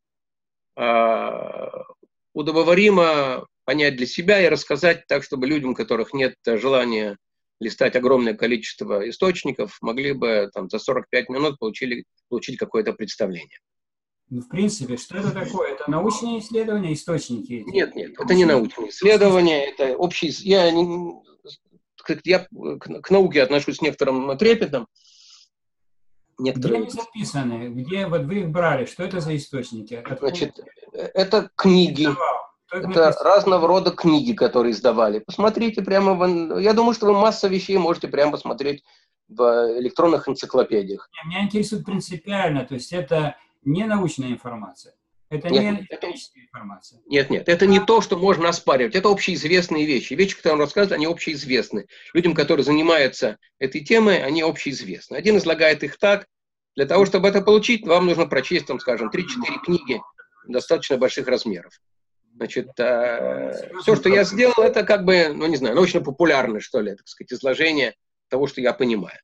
удобоваримо понять для себя и рассказать так, чтобы людям, у которых нет желания листать огромное количество источников, могли бы там, за сорок пять минут получили, получить какое-то представление. Ну, в принципе, что это такое? Это научные исследования, источники? Эти? Нет, нет, это не научные исследования, это общие... Я, я к науке отношусь с некоторым трепетом. Некоторые... Где они записаны? Где вот вы их брали? Что это за источники? Откуда? Значит, это книги. Это написано? Разного рода книги, которые издавали. Посмотрите прямо, в... я думаю, что вы массу вещей можете прямо посмотреть в электронных энциклопедиях. Меня интересует принципиально, то есть это не научная информация, это нет, не историческая информация. Нет, нет, это не то, что можно оспаривать, это общеизвестные вещи. Вещи, которые он рассказывает, они общеизвестны. Людям, которые занимаются этой темой, они общеизвестны. Один излагает их так. Для того, чтобы это получить, вам нужно прочесть, там, скажем, три-четыре книги достаточно больших размеров. Значит, э, все, что я сделал, это как бы, ну не знаю, научно-популярное, что ли, так сказать, изложение того, что я понимаю.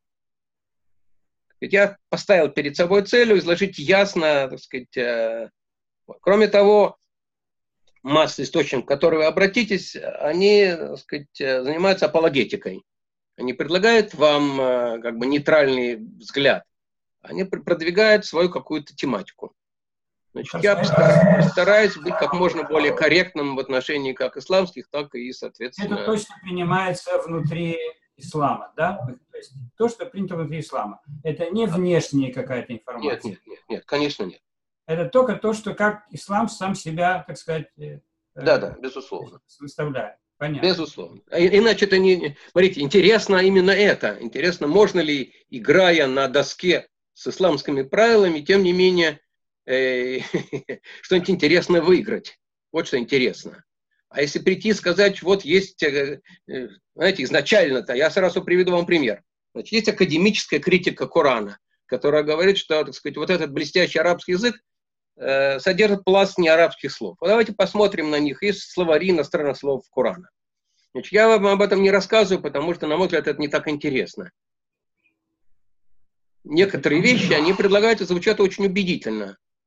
Ведь я поставил перед собой целью изложить ясно, так сказать. Э, кроме того, масса источников, к которым вы обратитесь, они, так сказать, занимаются апологетикой. Они предлагают вам э, как бы нейтральный взгляд. Они продвигают свою какую-то тематику. Значит, я постараюсь, постараюсь быть как можно более корректным в отношении как исламских, так и, соответственно... Это точно принимается внутри ислама, да? То есть то, что принято внутри ислама. Это не внешняя какая-то информация. Нет, нет, нет, нет, конечно нет. Это только то, что как ислам сам себя, так сказать... Да, да, безусловно. Выставляет. Понятно. Безусловно. Иначе это не... Смотрите, интересно именно это. Интересно, можно ли, играя на доске с исламскими правилами, тем не менее, э, что-нибудь интересное выиграть. Вот что интересно. А если прийти и сказать, вот есть, э, э, знаете, изначально-то, я сразу приведу вам пример. Значит, есть академическая критика Корана, которая говорит, что, так сказать, вот этот блестящий арабский язык э, содержит пласт неарабских слов. Вот давайте посмотрим на них. Есть словари иностранных слов Корана. Значит, я вам об этом не рассказываю, потому что, на мой взгляд, это не так интересно. Некоторые вещи, они предлагают и звучат очень убедительно.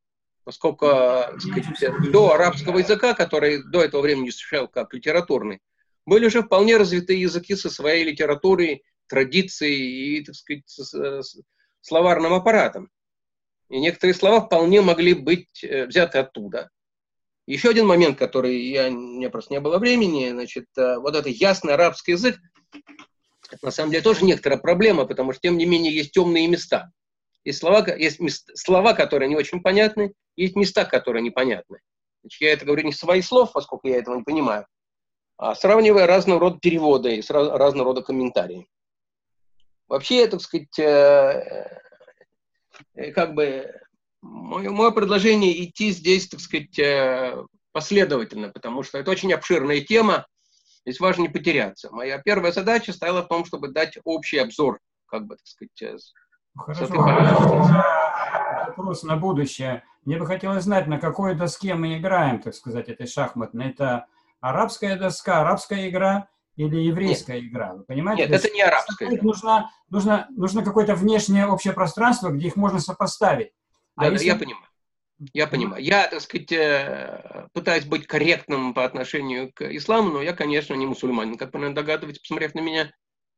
поскольку, так сказать, до арабского языка, который до этого времени существовал как литературный, были уже вполне развитые языки со своей литературой, традицией и, так сказать, с словарным аппаратом. И некоторые слова вполне могли быть взяты оттуда. Еще один момент, который я, у меня просто не было времени, значит, вот этот ясный арабский язык, это на самом деле тоже некоторая проблема, потому что, тем не менее, есть темные места. Есть слова, есть мест, слова, которые не очень понятны, есть места, которые непонятны. Значит, я это говорю не с своих слов, поскольку я этого не понимаю, а сравнивая разного рода переводы и разного рода комментарии. Вообще, так сказать, э, э, как бы мое, мое предложение идти здесь, так сказать, э, последовательно, потому что это очень обширная тема, здесь важно не потеряться. Моя первая задача стояла в том, чтобы дать общий обзор, как бы, так сказать, с, Хорошо. с этой позиции. Вопрос на будущее. Мне бы хотелось знать, на какой доске мы играем, так сказать, этой шахматной. Это арабская доска, арабская игра или еврейская Нет. игра? Вы понимаете? Нет, это не арабская игра. Нужно, нужно, нужно какое-то внешнее общее пространство, где их можно сопоставить. Да, а да, если... я понимаю. Я понимаю. Я, так сказать, пытаюсь быть корректным по отношению к исламу, но я, конечно, не мусульманин, как вы, наверное, догадываетесь, посмотрев на меня.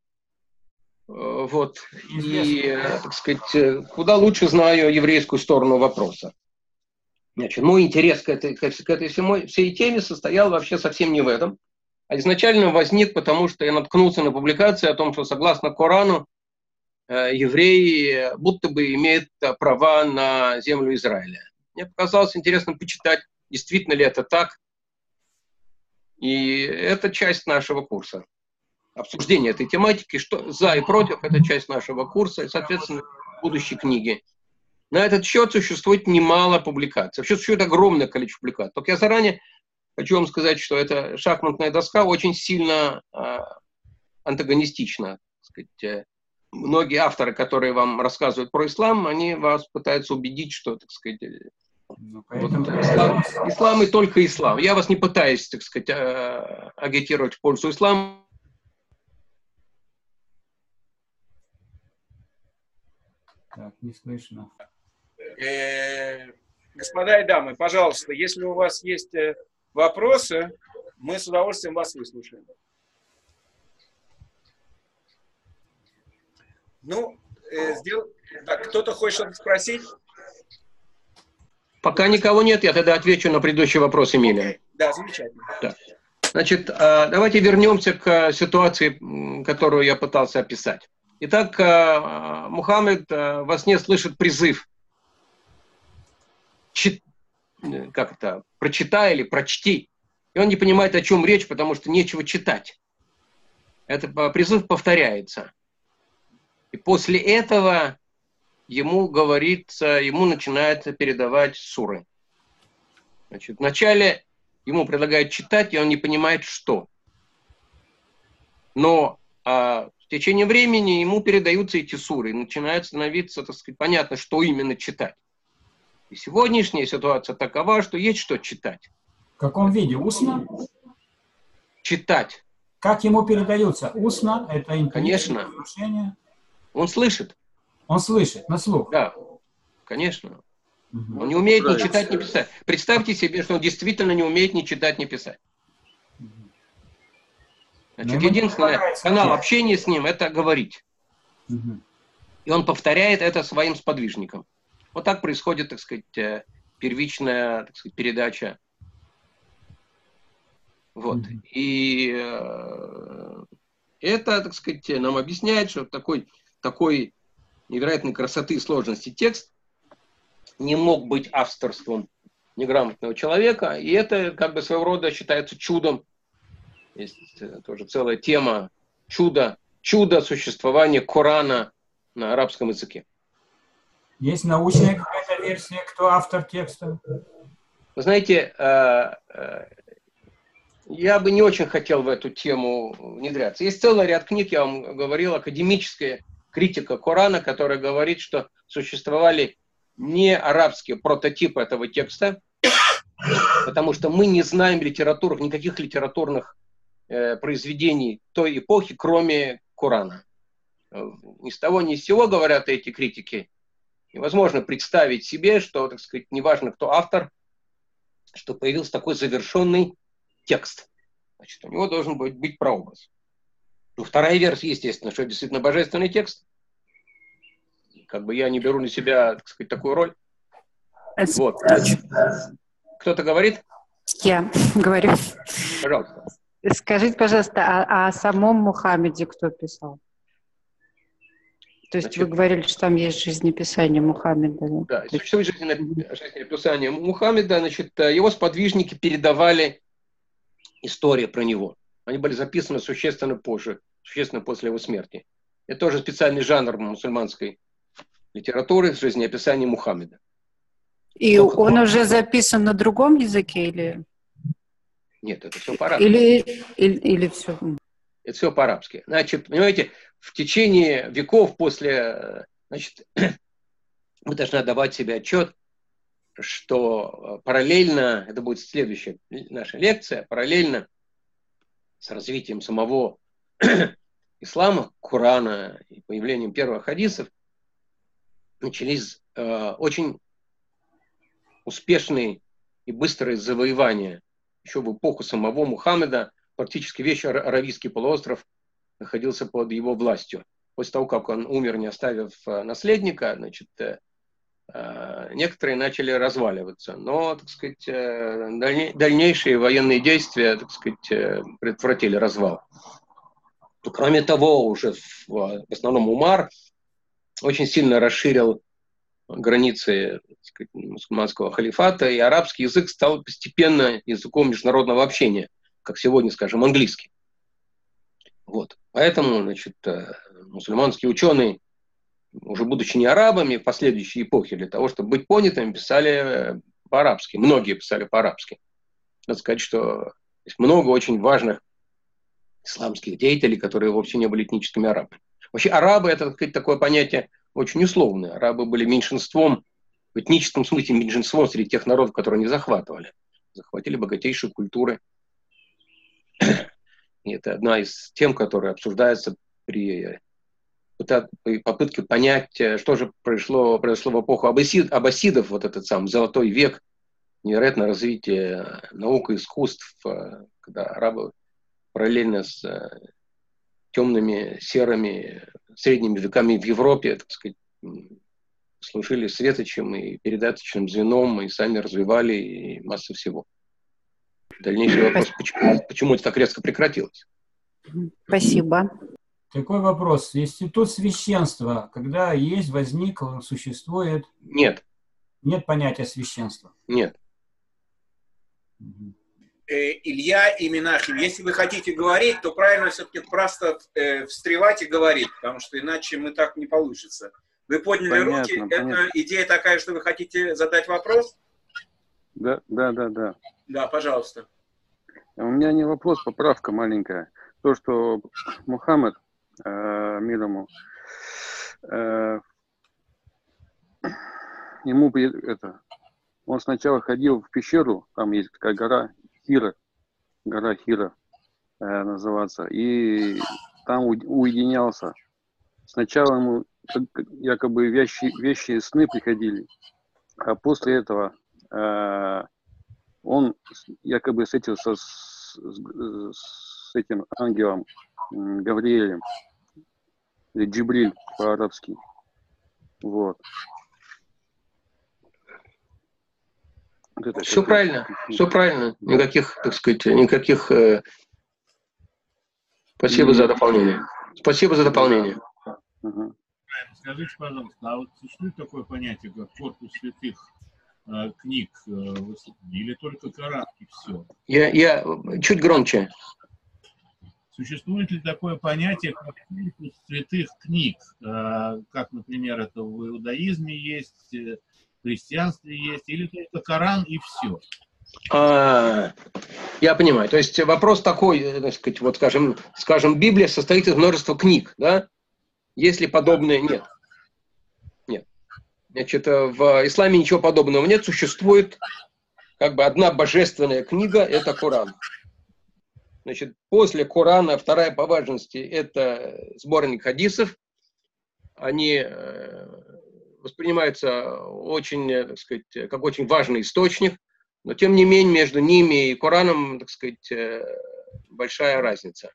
Вот. И, так сказать, куда лучше знаю еврейскую сторону вопроса. Значит, мой интерес к этой, к этой всей, всей теме состоял вообще совсем не в этом. А изначально возник, потому что я наткнулся на публикации о том, что согласно Корану евреи будто бы имеют права на землю Израиля. Мне показалось интересным почитать, действительно ли это так. И это часть нашего курса. Обсуждение этой тематики, что за и против, это часть нашего курса и, соответственно, будущей книги. На этот счет существует немало публикаций. Вообще существует огромное количество публикаций. Только я заранее хочу вам сказать, что эта шахматная доска очень сильно э, антагонистична. Так сказать. Многие авторы, которые вам рассказывают про ислам, они вас пытаются убедить, что, так сказать, ну, вот, ислам, ислам и только ислам. Я вас не пытаюсь, так сказать, э, агитировать в пользу ислама. Так, не слышно. Э, господа и дамы, пожалуйста, если у вас есть вопросы, мы с удовольствием вас выслушаем. Ну, э, сдел... так, кто-то хочет что-то спросить? Пока никого нет, я тогда отвечу на предыдущий вопрос Эмилия. Okay. Да, замечательно. Да. Значит, давайте вернемся к ситуации, которую я пытался описать. Итак, Мухаммед во сне слышит призыв. Чит... Как это? Прочитай или прочти. И он не понимает, о чем речь, потому что нечего читать. Этот призыв повторяется. И после этого ему говорится, ему начинает передавать суры. Значит, вначале ему предлагают читать, и он не понимает, что. Но а, в течение времени ему передаются эти суры, и начинает становиться, так сказать, понятно, что именно читать. И сегодняшняя ситуация такова, что есть что читать. В каком виде? Устно? Читать. Как ему передаются? Устно? Это интуиция? Конечно. Внушение? Он слышит. Он слышит, на слух? Да, конечно. Угу. Он не умеет ни читать, ни писать. Представьте себе, что он действительно не умеет ни читать, ни писать. Значит, единственный канал общения с ним – это говорить. Угу. И он повторяет это своим сподвижникам. Вот так происходит, так сказать, первичная, так сказать, передача. Вот. Mm-hmm. И э, это, так сказать, нам объясняет, что такой, такой невероятной красоты и сложности текст не мог быть авторством неграмотного человека. И это, как бы, своего рода считается чудом. Есть тоже целая тема чуда, чудо существования Корана на арабском языке. Есть научная какая-то версия, кто автор текста? Вы знаете, э, э, я бы не очень хотел в эту тему внедряться. Есть целый ряд книг, я вам говорил, академическая критика Корана, которая говорит, что существовали не арабские прототипы этого текста, потому что мы не знаем литературных, никаких литературных э, произведений той эпохи, кроме Корана. Ни с того ни с сего, говорят эти критики, Невозможно представить себе, что, так сказать, неважно, кто автор, что появился такой завершенный текст. Значит, у него должен быть, быть прообраз. Ну, вторая версия, естественно, что это действительно божественный текст. Как бы я не беру на себя, так сказать, такую роль. Вот. Кто-то говорит? Я говорю. Пожалуйста. Скажите, пожалуйста, а о самом Мухаммеде кто писал? То есть Значит, вы говорили, что там есть жизнеписание Мухаммеда. Да, существует жизнеписание Мухаммеда, значит, его сподвижники передавали истории про него. Они были записаны существенно позже, существенно после его смерти. Это тоже специальный жанр мусульманской литературы, жизнеописание Мухаммеда. И Только он он... уже записан на другом языке или? Нет, это все по-арабски. Или, или, или все? Это все по-арабски. Значит, понимаете, в течение веков после, значит, мы должны отдавать себе отчет, что параллельно, это будет следующая наша лекция, параллельно с развитием самого ислама, Корана и появлением первых хадисов, начались э, очень успешные и быстрые завоевания. Еще в эпоху самого Мухаммеда практически весь Аравийский полуостров находился под его властью. После того, как он умер, не оставив наследника, значит, некоторые начали разваливаться. Но, так сказать, дальнейшие военные действия, так сказать, предотвратили развал. Кроме того, уже в основном Умар очень сильно расширил границы, так сказать, мусульманского халифата, и арабский язык стал постепенно языком международного общения, как сегодня, скажем, английский. Вот. Поэтому, значит, мусульманские ученые, уже будучи не арабами в последующей эпохе, для того, чтобы быть понятыми, писали по-арабски. Многие писали по-арабски. Надо сказать, что есть много очень важных исламских деятелей, которые вовсе не были этническими арабами. Вообще арабы – это, так сказать, такое понятие очень условное. Арабы были меньшинством, в этническом смысле меньшинством среди тех народов, которые они захватывали. Захватили богатейшие культуры. И это одна из тем, которые обсуждаются при попытке понять, что же произошло, произошло в эпоху аббасид, аббасидов, вот этот самый золотой век, невероятное развитие наук и искусств, когда арабы параллельно с темными, серыми, средними веками в Европе, так сказать, служили светочем и передаточным звеном, и сами развивали и массу всего. Дальнейший вопрос, почему, почему это так резко прекратилось? Спасибо. Такой вопрос. Институт священства, когда есть, возник, существует? Нет. Нет понятия священства? Нет. Илья и Менахем, если вы хотите говорить, то правильно все-таки просто э, встревать и говорить, потому что иначе мы так не получится. Вы подняли понятно, руки, понятно. Это идея такая, что вы хотите задать вопрос? Да, да, да, да. Да, пожалуйста. У меня не вопрос, поправка маленькая. То, что Мухаммед, э, мир ему, э, ему это, он сначала ходил в пещеру, там есть такая гора, Хира, гора Хира э, называется, и там уединялся. Сначала ему якобы вещи, вещи сны приходили, а после этого э, он якобы встретился с, с, с этим ангелом Гавриэлем, или Джибриль по-арабски. Вот. Это все правильно, все правильно. Никаких, так сказать, никаких... Э... Спасибо за дополнение. Спасибо за дополнение. Угу. Скажите, пожалуйста, а вот существует такое понятие, как корпус святых э, книг э, или только Коран и все? Я, я чуть громче. Существует ли такое понятие, как корпус святых книг, э, как, например, это в иудаизме есть, э, в христианстве есть, или только Коран и все? А, я понимаю. То есть вопрос такой, так сказать, вот скажем, скажем, Библия состоит из множества книг, да? Если подобное нет. Нет. Значит, в исламе ничего подобного нет. Существует как бы одна божественная книга, это Коран. Значит, после Корана вторая по важности это сборник хадисов. Они воспринимаются очень, так сказать, как очень важный источник, но тем не менее между ними и Кораном, так сказать, большая разница.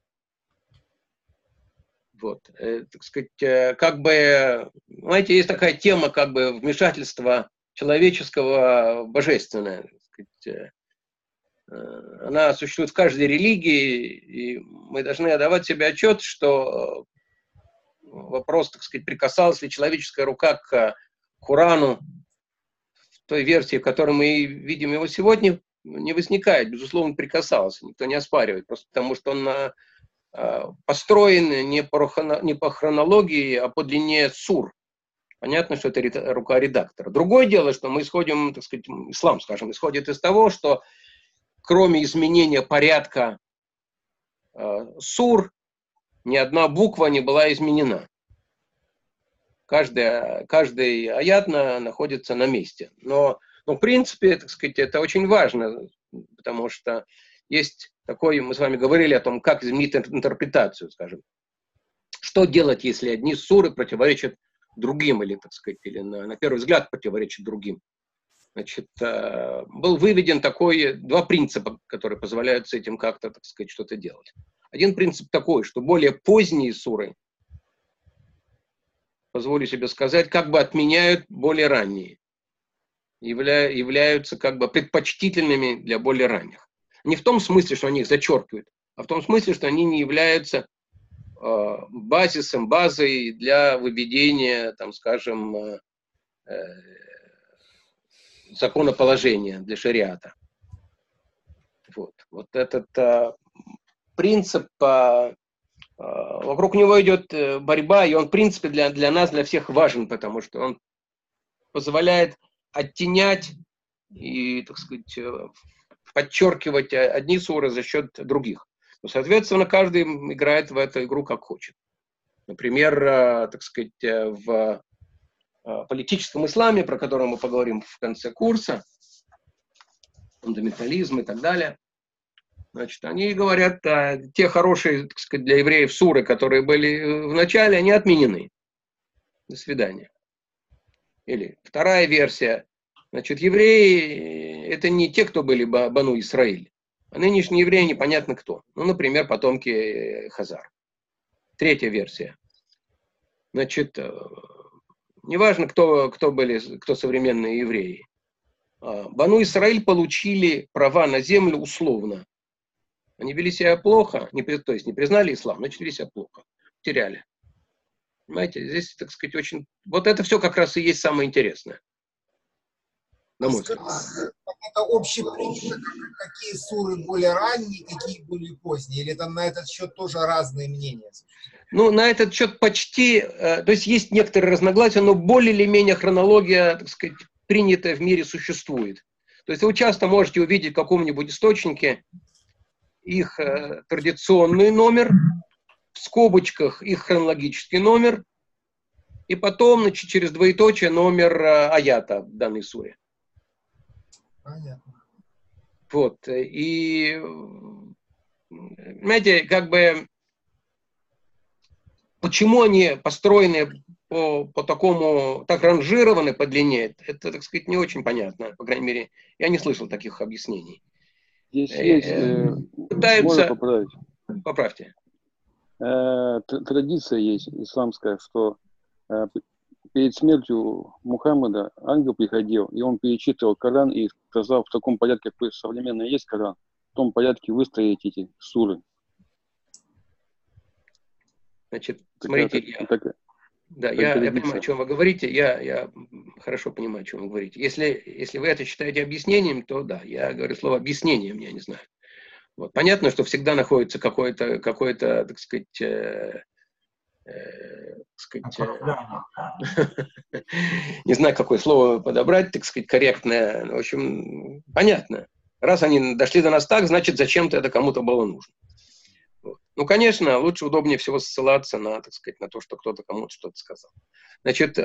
Вот, так сказать, как бы, знаете, есть такая тема, как бы вмешательства человеческого в божественное. Так сказать, она существует в каждой религии, и мы должны отдавать себе отчет, что вопрос, так сказать, прикасалась ли человеческая рука к Корану в той версии, в которой мы видим его сегодня, не возникает. Безусловно, прикасался, никто не оспаривает, просто потому что он построен не по, не по хронологии, а по длине сур. Понятно, что это рука редактора. Другое дело, что мы исходим, так сказать, ислам, скажем, исходит из того, что кроме изменения порядка э, сур, ни одна буква не была изменена. Каждая, каждый аят на, находится на месте. Но, но в принципе, так сказать, это очень важно, потому что есть такой, мы с вами говорили о том, как изменить интерпретацию, скажем. Что делать, если одни суры противоречат другим, или, так сказать, или на, на первый взгляд противоречат другим? Значит, был выведен такой, два принципа, которые позволяют с этим как-то, так сказать, что-то делать. Один принцип такой, что более поздние суры, позволю себе сказать, как бы отменяют более ранние, явля, являются как бы предпочтительными для более ранних. Не в том смысле, что они их зачеркивают, а в том смысле, что они не являются э, базисом, базой для выведения, там, скажем, э, э, законоположения для шариата. Вот, вот этот э, принцип, э, вокруг него идет борьба, и он, в принципе, для, для нас, для всех важен, потому что он позволяет оттенять и, так сказать, подчеркивать одни суры за счет других. Но, соответственно, каждый играет в эту игру как хочет. Например, так сказать, в политическом исламе, про который мы поговорим в конце курса, фундаментализм и так далее, значит, они говорят, те хорошие, так сказать, для евреев суры, которые были в начале, они отменены. До свидания. Или вторая версия. Значит, евреи это не те, кто были Бану Исраиль. А нынешние евреи непонятно кто. Ну, например, потомки Хазар. Третья версия. Значит, неважно, кто, кто были, кто современные евреи. Бану Исраиль получили права на землю условно. Они вели себя плохо, не, то есть не признали ислам, значит, вели себя плохо. Теряли. Понимаете, здесь, так сказать, очень... Вот это все как раз и есть самое интересное. На мой взгляд. Это общий принцип, какие суры более ранние, какие более поздние? Или там на этот счет тоже разные мнения? Ну, на этот счет почти... То есть есть некоторые разногласия, но более или менее хронология, так сказать, принятая в мире существует. То есть вы часто можете увидеть в каком-нибудь источнике их э, традиционный номер, в скобочках их хронологический номер, и потом, значит, через двоеточие номер э, аята в данной суре. Понятно. Вот. И, знаете, как бы, почему они построены по, по такому, так ранжированы по длине, это, так сказать, не очень понятно. По крайней мере, я не слышал таких объяснений. Здесь есть, э, пытаются... можно поправить? Поправьте. Э, традиция есть исламская, что э, перед смертью Мухаммада ангел приходил, и он перечитывал Коран и сказал, в таком порядке, как современно есть Коран, в том порядке выстроить эти суры. Значит, смотрите, такая, я... такая, Да, я, я понимаю, о чем вы говорите, я, я хорошо понимаю, о чем вы говорите. Если, если вы это считаете объяснением, то да, я говорю слово объяснением, я не знаю. Вот. Понятно, что всегда находится какое-то, какое-то, так сказать, э, э, так сказать э, не знаю, какое слово подобрать, так сказать, корректное. В общем, понятно. Раз они дошли до нас так, значит, зачем-то это кому-то было нужно. Ну, конечно, лучше, удобнее всего ссылаться на, так сказать, на то, что кто-то кому-то что-то сказал. Значит,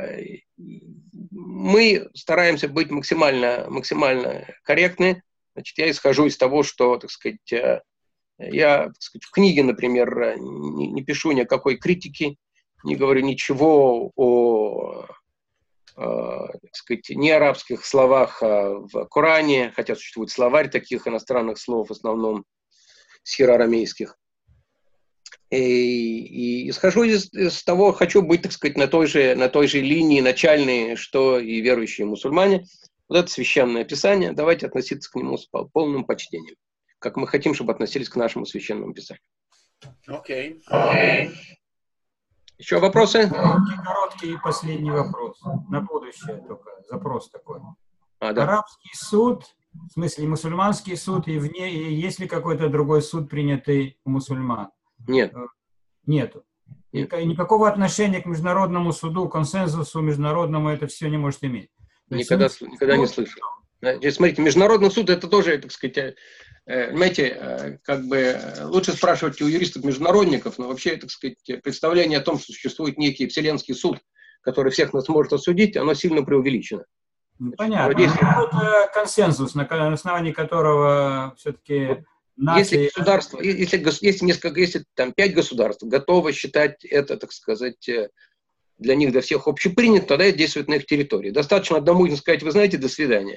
мы стараемся быть максимально, максимально корректны. Значит, я исхожу из того, что, так сказать, я, так сказать, в книге, например, не, не пишу никакой критики, не говорю ничего о так сказать, неарабских словах в Коране, хотя существует словарь таких иностранных слов, в основном сиро-арамейских. И, и исхожу из, из того, хочу быть, так сказать, на той же, на той же линии начальной, что и верующие мусульмане. Вот это священное писание, давайте относиться к нему с полным почтением, как мы хотим, чтобы относились к нашему священному писанию. Окей. Okay. Okay. Еще вопросы? Короткий, короткий последний вопрос. На будущее только. Запрос такой. А, да. Арабский суд, в смысле мусульманский суд, и вне, и есть ли какой-то другой суд, принятый у мусульман? Нет. Нету. Нет. И никакого отношения к международному суду, консенсусу международному это все не может иметь. Никогда, суд, никогда не слышал. Здесь, смотрите, международный суд это тоже, так сказать, знаете, как бы лучше спрашивать у юристов-международников, но вообще, так сказать, представление о том, что существует некий вселенский суд, который всех нас может осудить, оно сильно преувеличено. Понятно. Здесь... Это консенсус, на основании которого все-таки нации... Если государство, если, если несколько, если там пять государств готовы считать это, так сказать, для них, для всех общепринято, тогда это действует на их территории. Достаточно одному сказать, вы знаете, до свидания.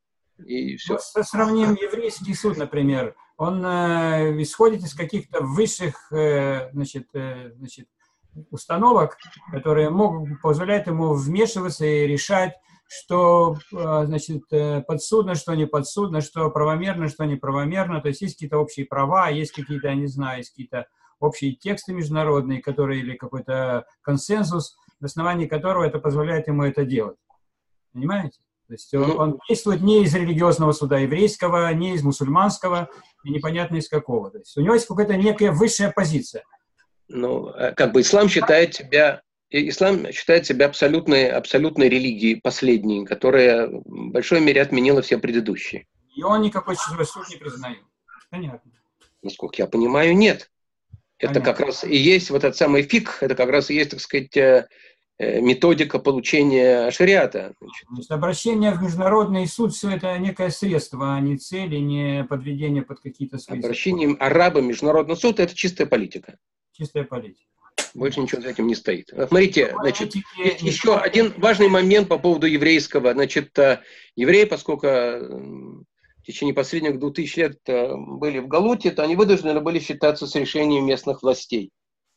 И все. Вот сравним еврейский суд, например. Он э, исходит из каких-то высших э, значит, э, значит, установок, которые могут, позволяют ему вмешиваться и решать, что э, значит, э, подсудно, что не подсудно, что правомерно, что неправомерно. То есть есть какие-то общие права, есть какие-то, я не знаю, есть какие-то общие тексты международные, которые, или какой-то консенсус, на основании которого это позволяет ему это делать. Понимаете? То есть он, он действует не из религиозного суда еврейского, не из мусульманского, и непонятно из какого. То есть у него есть какая-то некая высшая позиция. Ну, как бы ислам считает себя, ислам считает себя абсолютной, абсолютной религией, последней, которая в большой мере отменила все предыдущие. И он никакой чужой суд не признает. Понятно. Насколько я понимаю, нет. Это Понятно. Как раз и есть вот этот самый фикх, это как раз и есть, так сказать, методика получения шариата. Значит, обращение в международный суд, все это некое средство, а не цель, и не подведение под какие-то свои... Обращение араба в международный суд – это чистая политика. Чистая политика. Больше ничего за этим не стоит. Смотрите, значит, есть еще один важный момент по поводу еврейского. Значит, евреи, поскольку в течение последних двух тысяч лет были в Галуте, то они вынуждены были считаться с решением местных властей.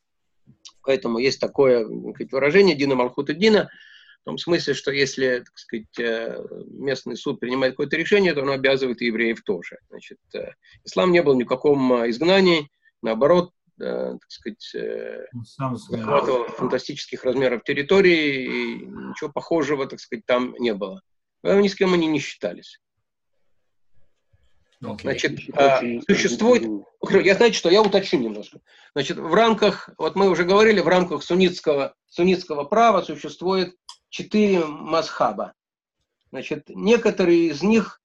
Поэтому есть такое выражение «Дина Малхута Дина», в том смысле, что если, так сказать, местный суд принимает какое-то решение, то оно обязывает и евреев тоже. Значит, ислам не был ни в каком изгнании, наоборот, так сказать, захватывал фантастических размеров территории, и ничего похожего, так сказать, там не было. Поэтому ни с кем они не считались. Okay. Значит, а, существует, я знаете что, я уточню немножко. Значит, в рамках, вот мы уже говорили, в рамках суннитского, суннитского права существует четыре мазхаба. Значит, некоторые из них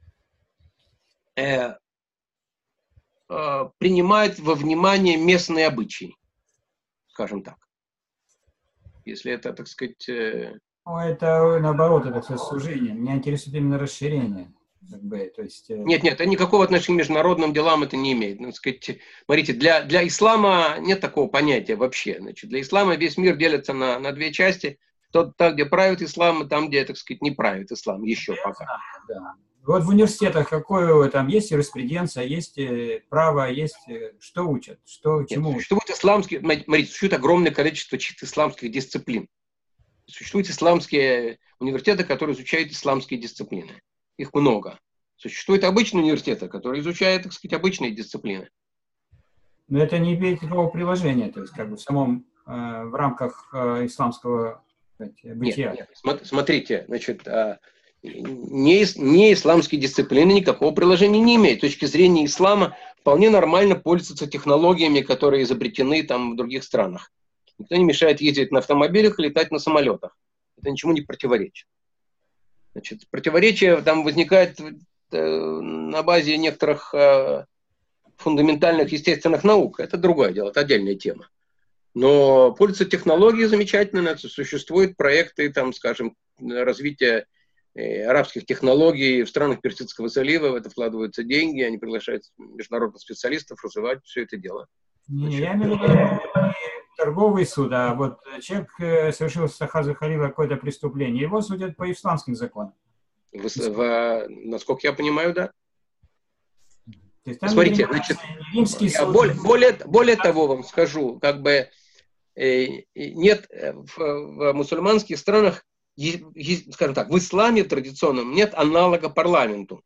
э, э, принимают во внимание местные обычаи, скажем так. Если это, так сказать... Э... Ну, это наоборот, это все сужение. Меня интересует именно расширение. Как бы, то есть, э... Нет, нет, это никакого отношения к международным делам это не имеет. Ну, сказать, смотрите, для, для ислама нет такого понятия вообще. Значит, для ислама весь мир делится на, на две части. Тот, там, где правит ислам, и там, где, так сказать, не правит ислам. Еще Я пока. Знаю, да. Вот в университетах какое там есть юриспруденция, есть право, есть что учат, что чему нет, существует исламские, смотрите, существует огромное количество чисто исламских дисциплин. Существуют исламские университеты, которые изучают исламские дисциплины. Их много. Существуют обычные университеты, которые изучают, так сказать, обычные дисциплины. Но это не имеет никакого приложения, то есть как бы в самом, э, в рамках э, исламского сказать, бытия. Нет, нет, смотрите, значит, э, не, не исламские дисциплины никакого приложения не имеют. С точки зрения ислама вполне нормально пользоваться технологиями, которые изобретены там в других странах. Никто не мешает ездить на автомобилях и летать на самолетах. Это ничему не противоречит. Значит, противоречие там возникает э, на базе некоторых э, фундаментальных естественных наук. Это другое дело, это отдельная тема. Но пользоваться технологией замечательно. Существуют проекты, там, скажем, развития э, арабских технологий в странах Персидского залива. В это вкладываются деньги, они приглашают международных специалистов развивать все это дело. Не, я имею в виду торговый суд, а вот человек совершил Хаза-Халила какое-то преступление, его судят по исламским законам. В, в, насколько я понимаю, да. То есть там Смотрите, значит, я более, более, более того вам скажу, как бы э, нет в, в мусульманских странах, скажем так, в исламе традиционном нет аналога парламенту.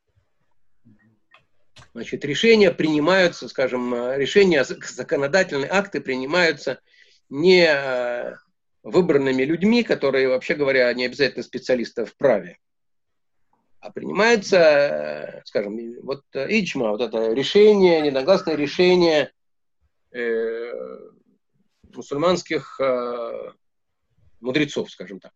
Значит, решения принимаются, скажем, решения, законодательные акты принимаются не выбранными людьми, которые, вообще говоря, не обязательно специалисты в праве, а принимается, скажем, вот иджма, вот это решение, негласное решение э, мусульманских э, мудрецов, скажем так.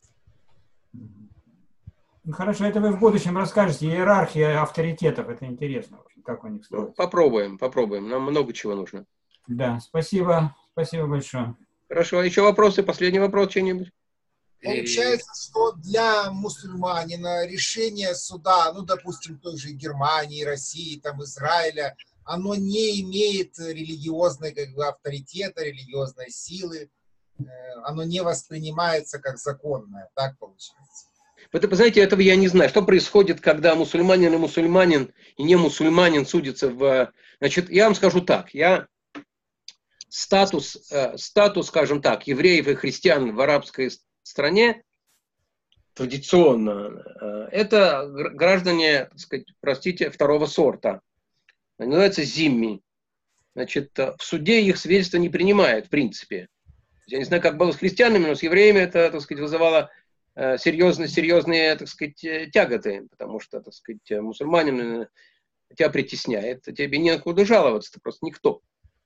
Ну, хорошо, это вы в будущем расскажете. Иерархия авторитетов, это интересно, как у них строится. Ну, попробуем, попробуем. Нам много чего нужно. Да, спасибо, спасибо большое. Хорошо, еще вопросы? Последний вопрос что-нибудь? Получается, что для мусульманина решение суда, ну, допустим, той же Германии, России, там, Израиля, оно не имеет религиозной, как бы, авторитета, религиозной силы, оно не воспринимается как законное, так получается. Вы знаете, этого я не знаю. Что происходит, когда мусульманин и мусульманин, и не мусульманин судятся в... Значит, я вам скажу так, я... Статус, статус, скажем так, евреев и христиан в арабской стране традиционно, это граждане, так сказать, простите, второго сорта. Они называются зимми. Значит, в суде их свидетельство не принимают, в принципе. Я не знаю, как было с христианами, но с евреями это, так сказать, вызывало серьезные, серьезные, так сказать, тяготы, потому что, так сказать, мусульманин тебя притесняет, тебе некуда жаловаться, ты просто никто.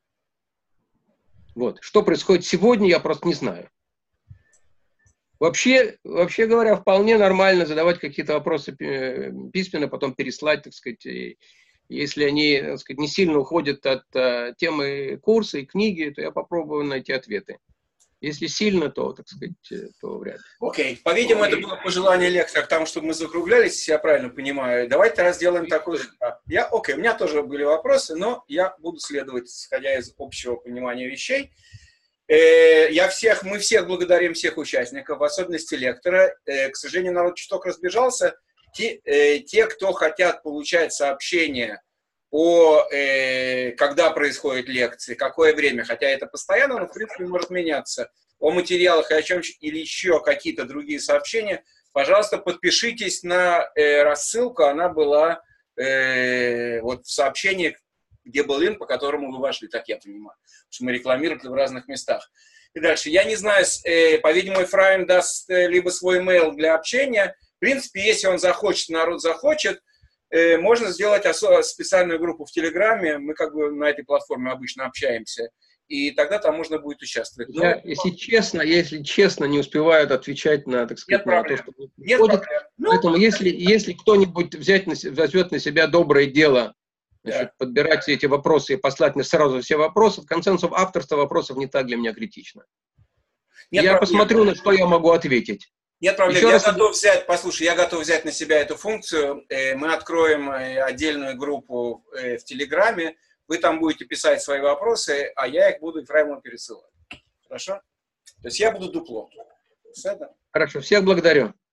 Вот. Что происходит сегодня, я просто не знаю. Вообще, вообще говоря, вполне нормально задавать какие-то вопросы письменно, потом переслать, так сказать, и если они, так сказать, не сильно уходят от uh, темы курса и книги, то я попробую найти ответы. Если сильно, то, так сказать, то вряд ли. Окей. Okay. По-видимому, это было пожелание лектора к тому, чтобы мы закруглялись, если я правильно понимаю. Давайте раз сделаем такой... Я, окей, okay, у меня тоже были вопросы, но я буду следовать, исходя из общего понимания вещей. Я всех, мы всех благодарим, всех участников, в особенности лектора. К сожалению, народ чуток разбежался. Те, те кто хотят получать сообщения о, когда происходят лекции, какое время, хотя это постоянно, но в принципе может меняться, о материалах и о чем или еще какие-то другие сообщения, пожалуйста, подпишитесь на рассылку, она была вот в сообщении, где был линк, по которому вы вошли, так я понимаю, потому что мы рекламируем в разных местах. И дальше. Я не знаю, э, по-видимому, Ефраим даст э, либо свой mail для общения. В принципе, если он захочет, народ захочет, э, можно сделать осо- специальную группу в Телеграме. Мы как бы на этой платформе обычно общаемся. И тогда там можно будет участвовать. Но, я, если честно, если честно, не успевают отвечать на, так сказать, на то, что нет проблем. Поэтому ну, если, если кто-нибудь взять на, возьмет на себя доброе дело, значит, да. подбирать эти вопросы и послать мне сразу все вопросы. В конце концов, авторство вопросов не так для меня критично. Нет я проблем. Посмотрю, на что я могу ответить. Нет проблем. Еще я раз... готов взять, послушай, я готов взять на себя эту функцию. Мы откроем отдельную группу в Телеграме. Вы там будете писать свои вопросы, а я их буду Ефраиму пересылать. Хорошо? То есть я буду дуплом. Хорошо. Всех благодарю.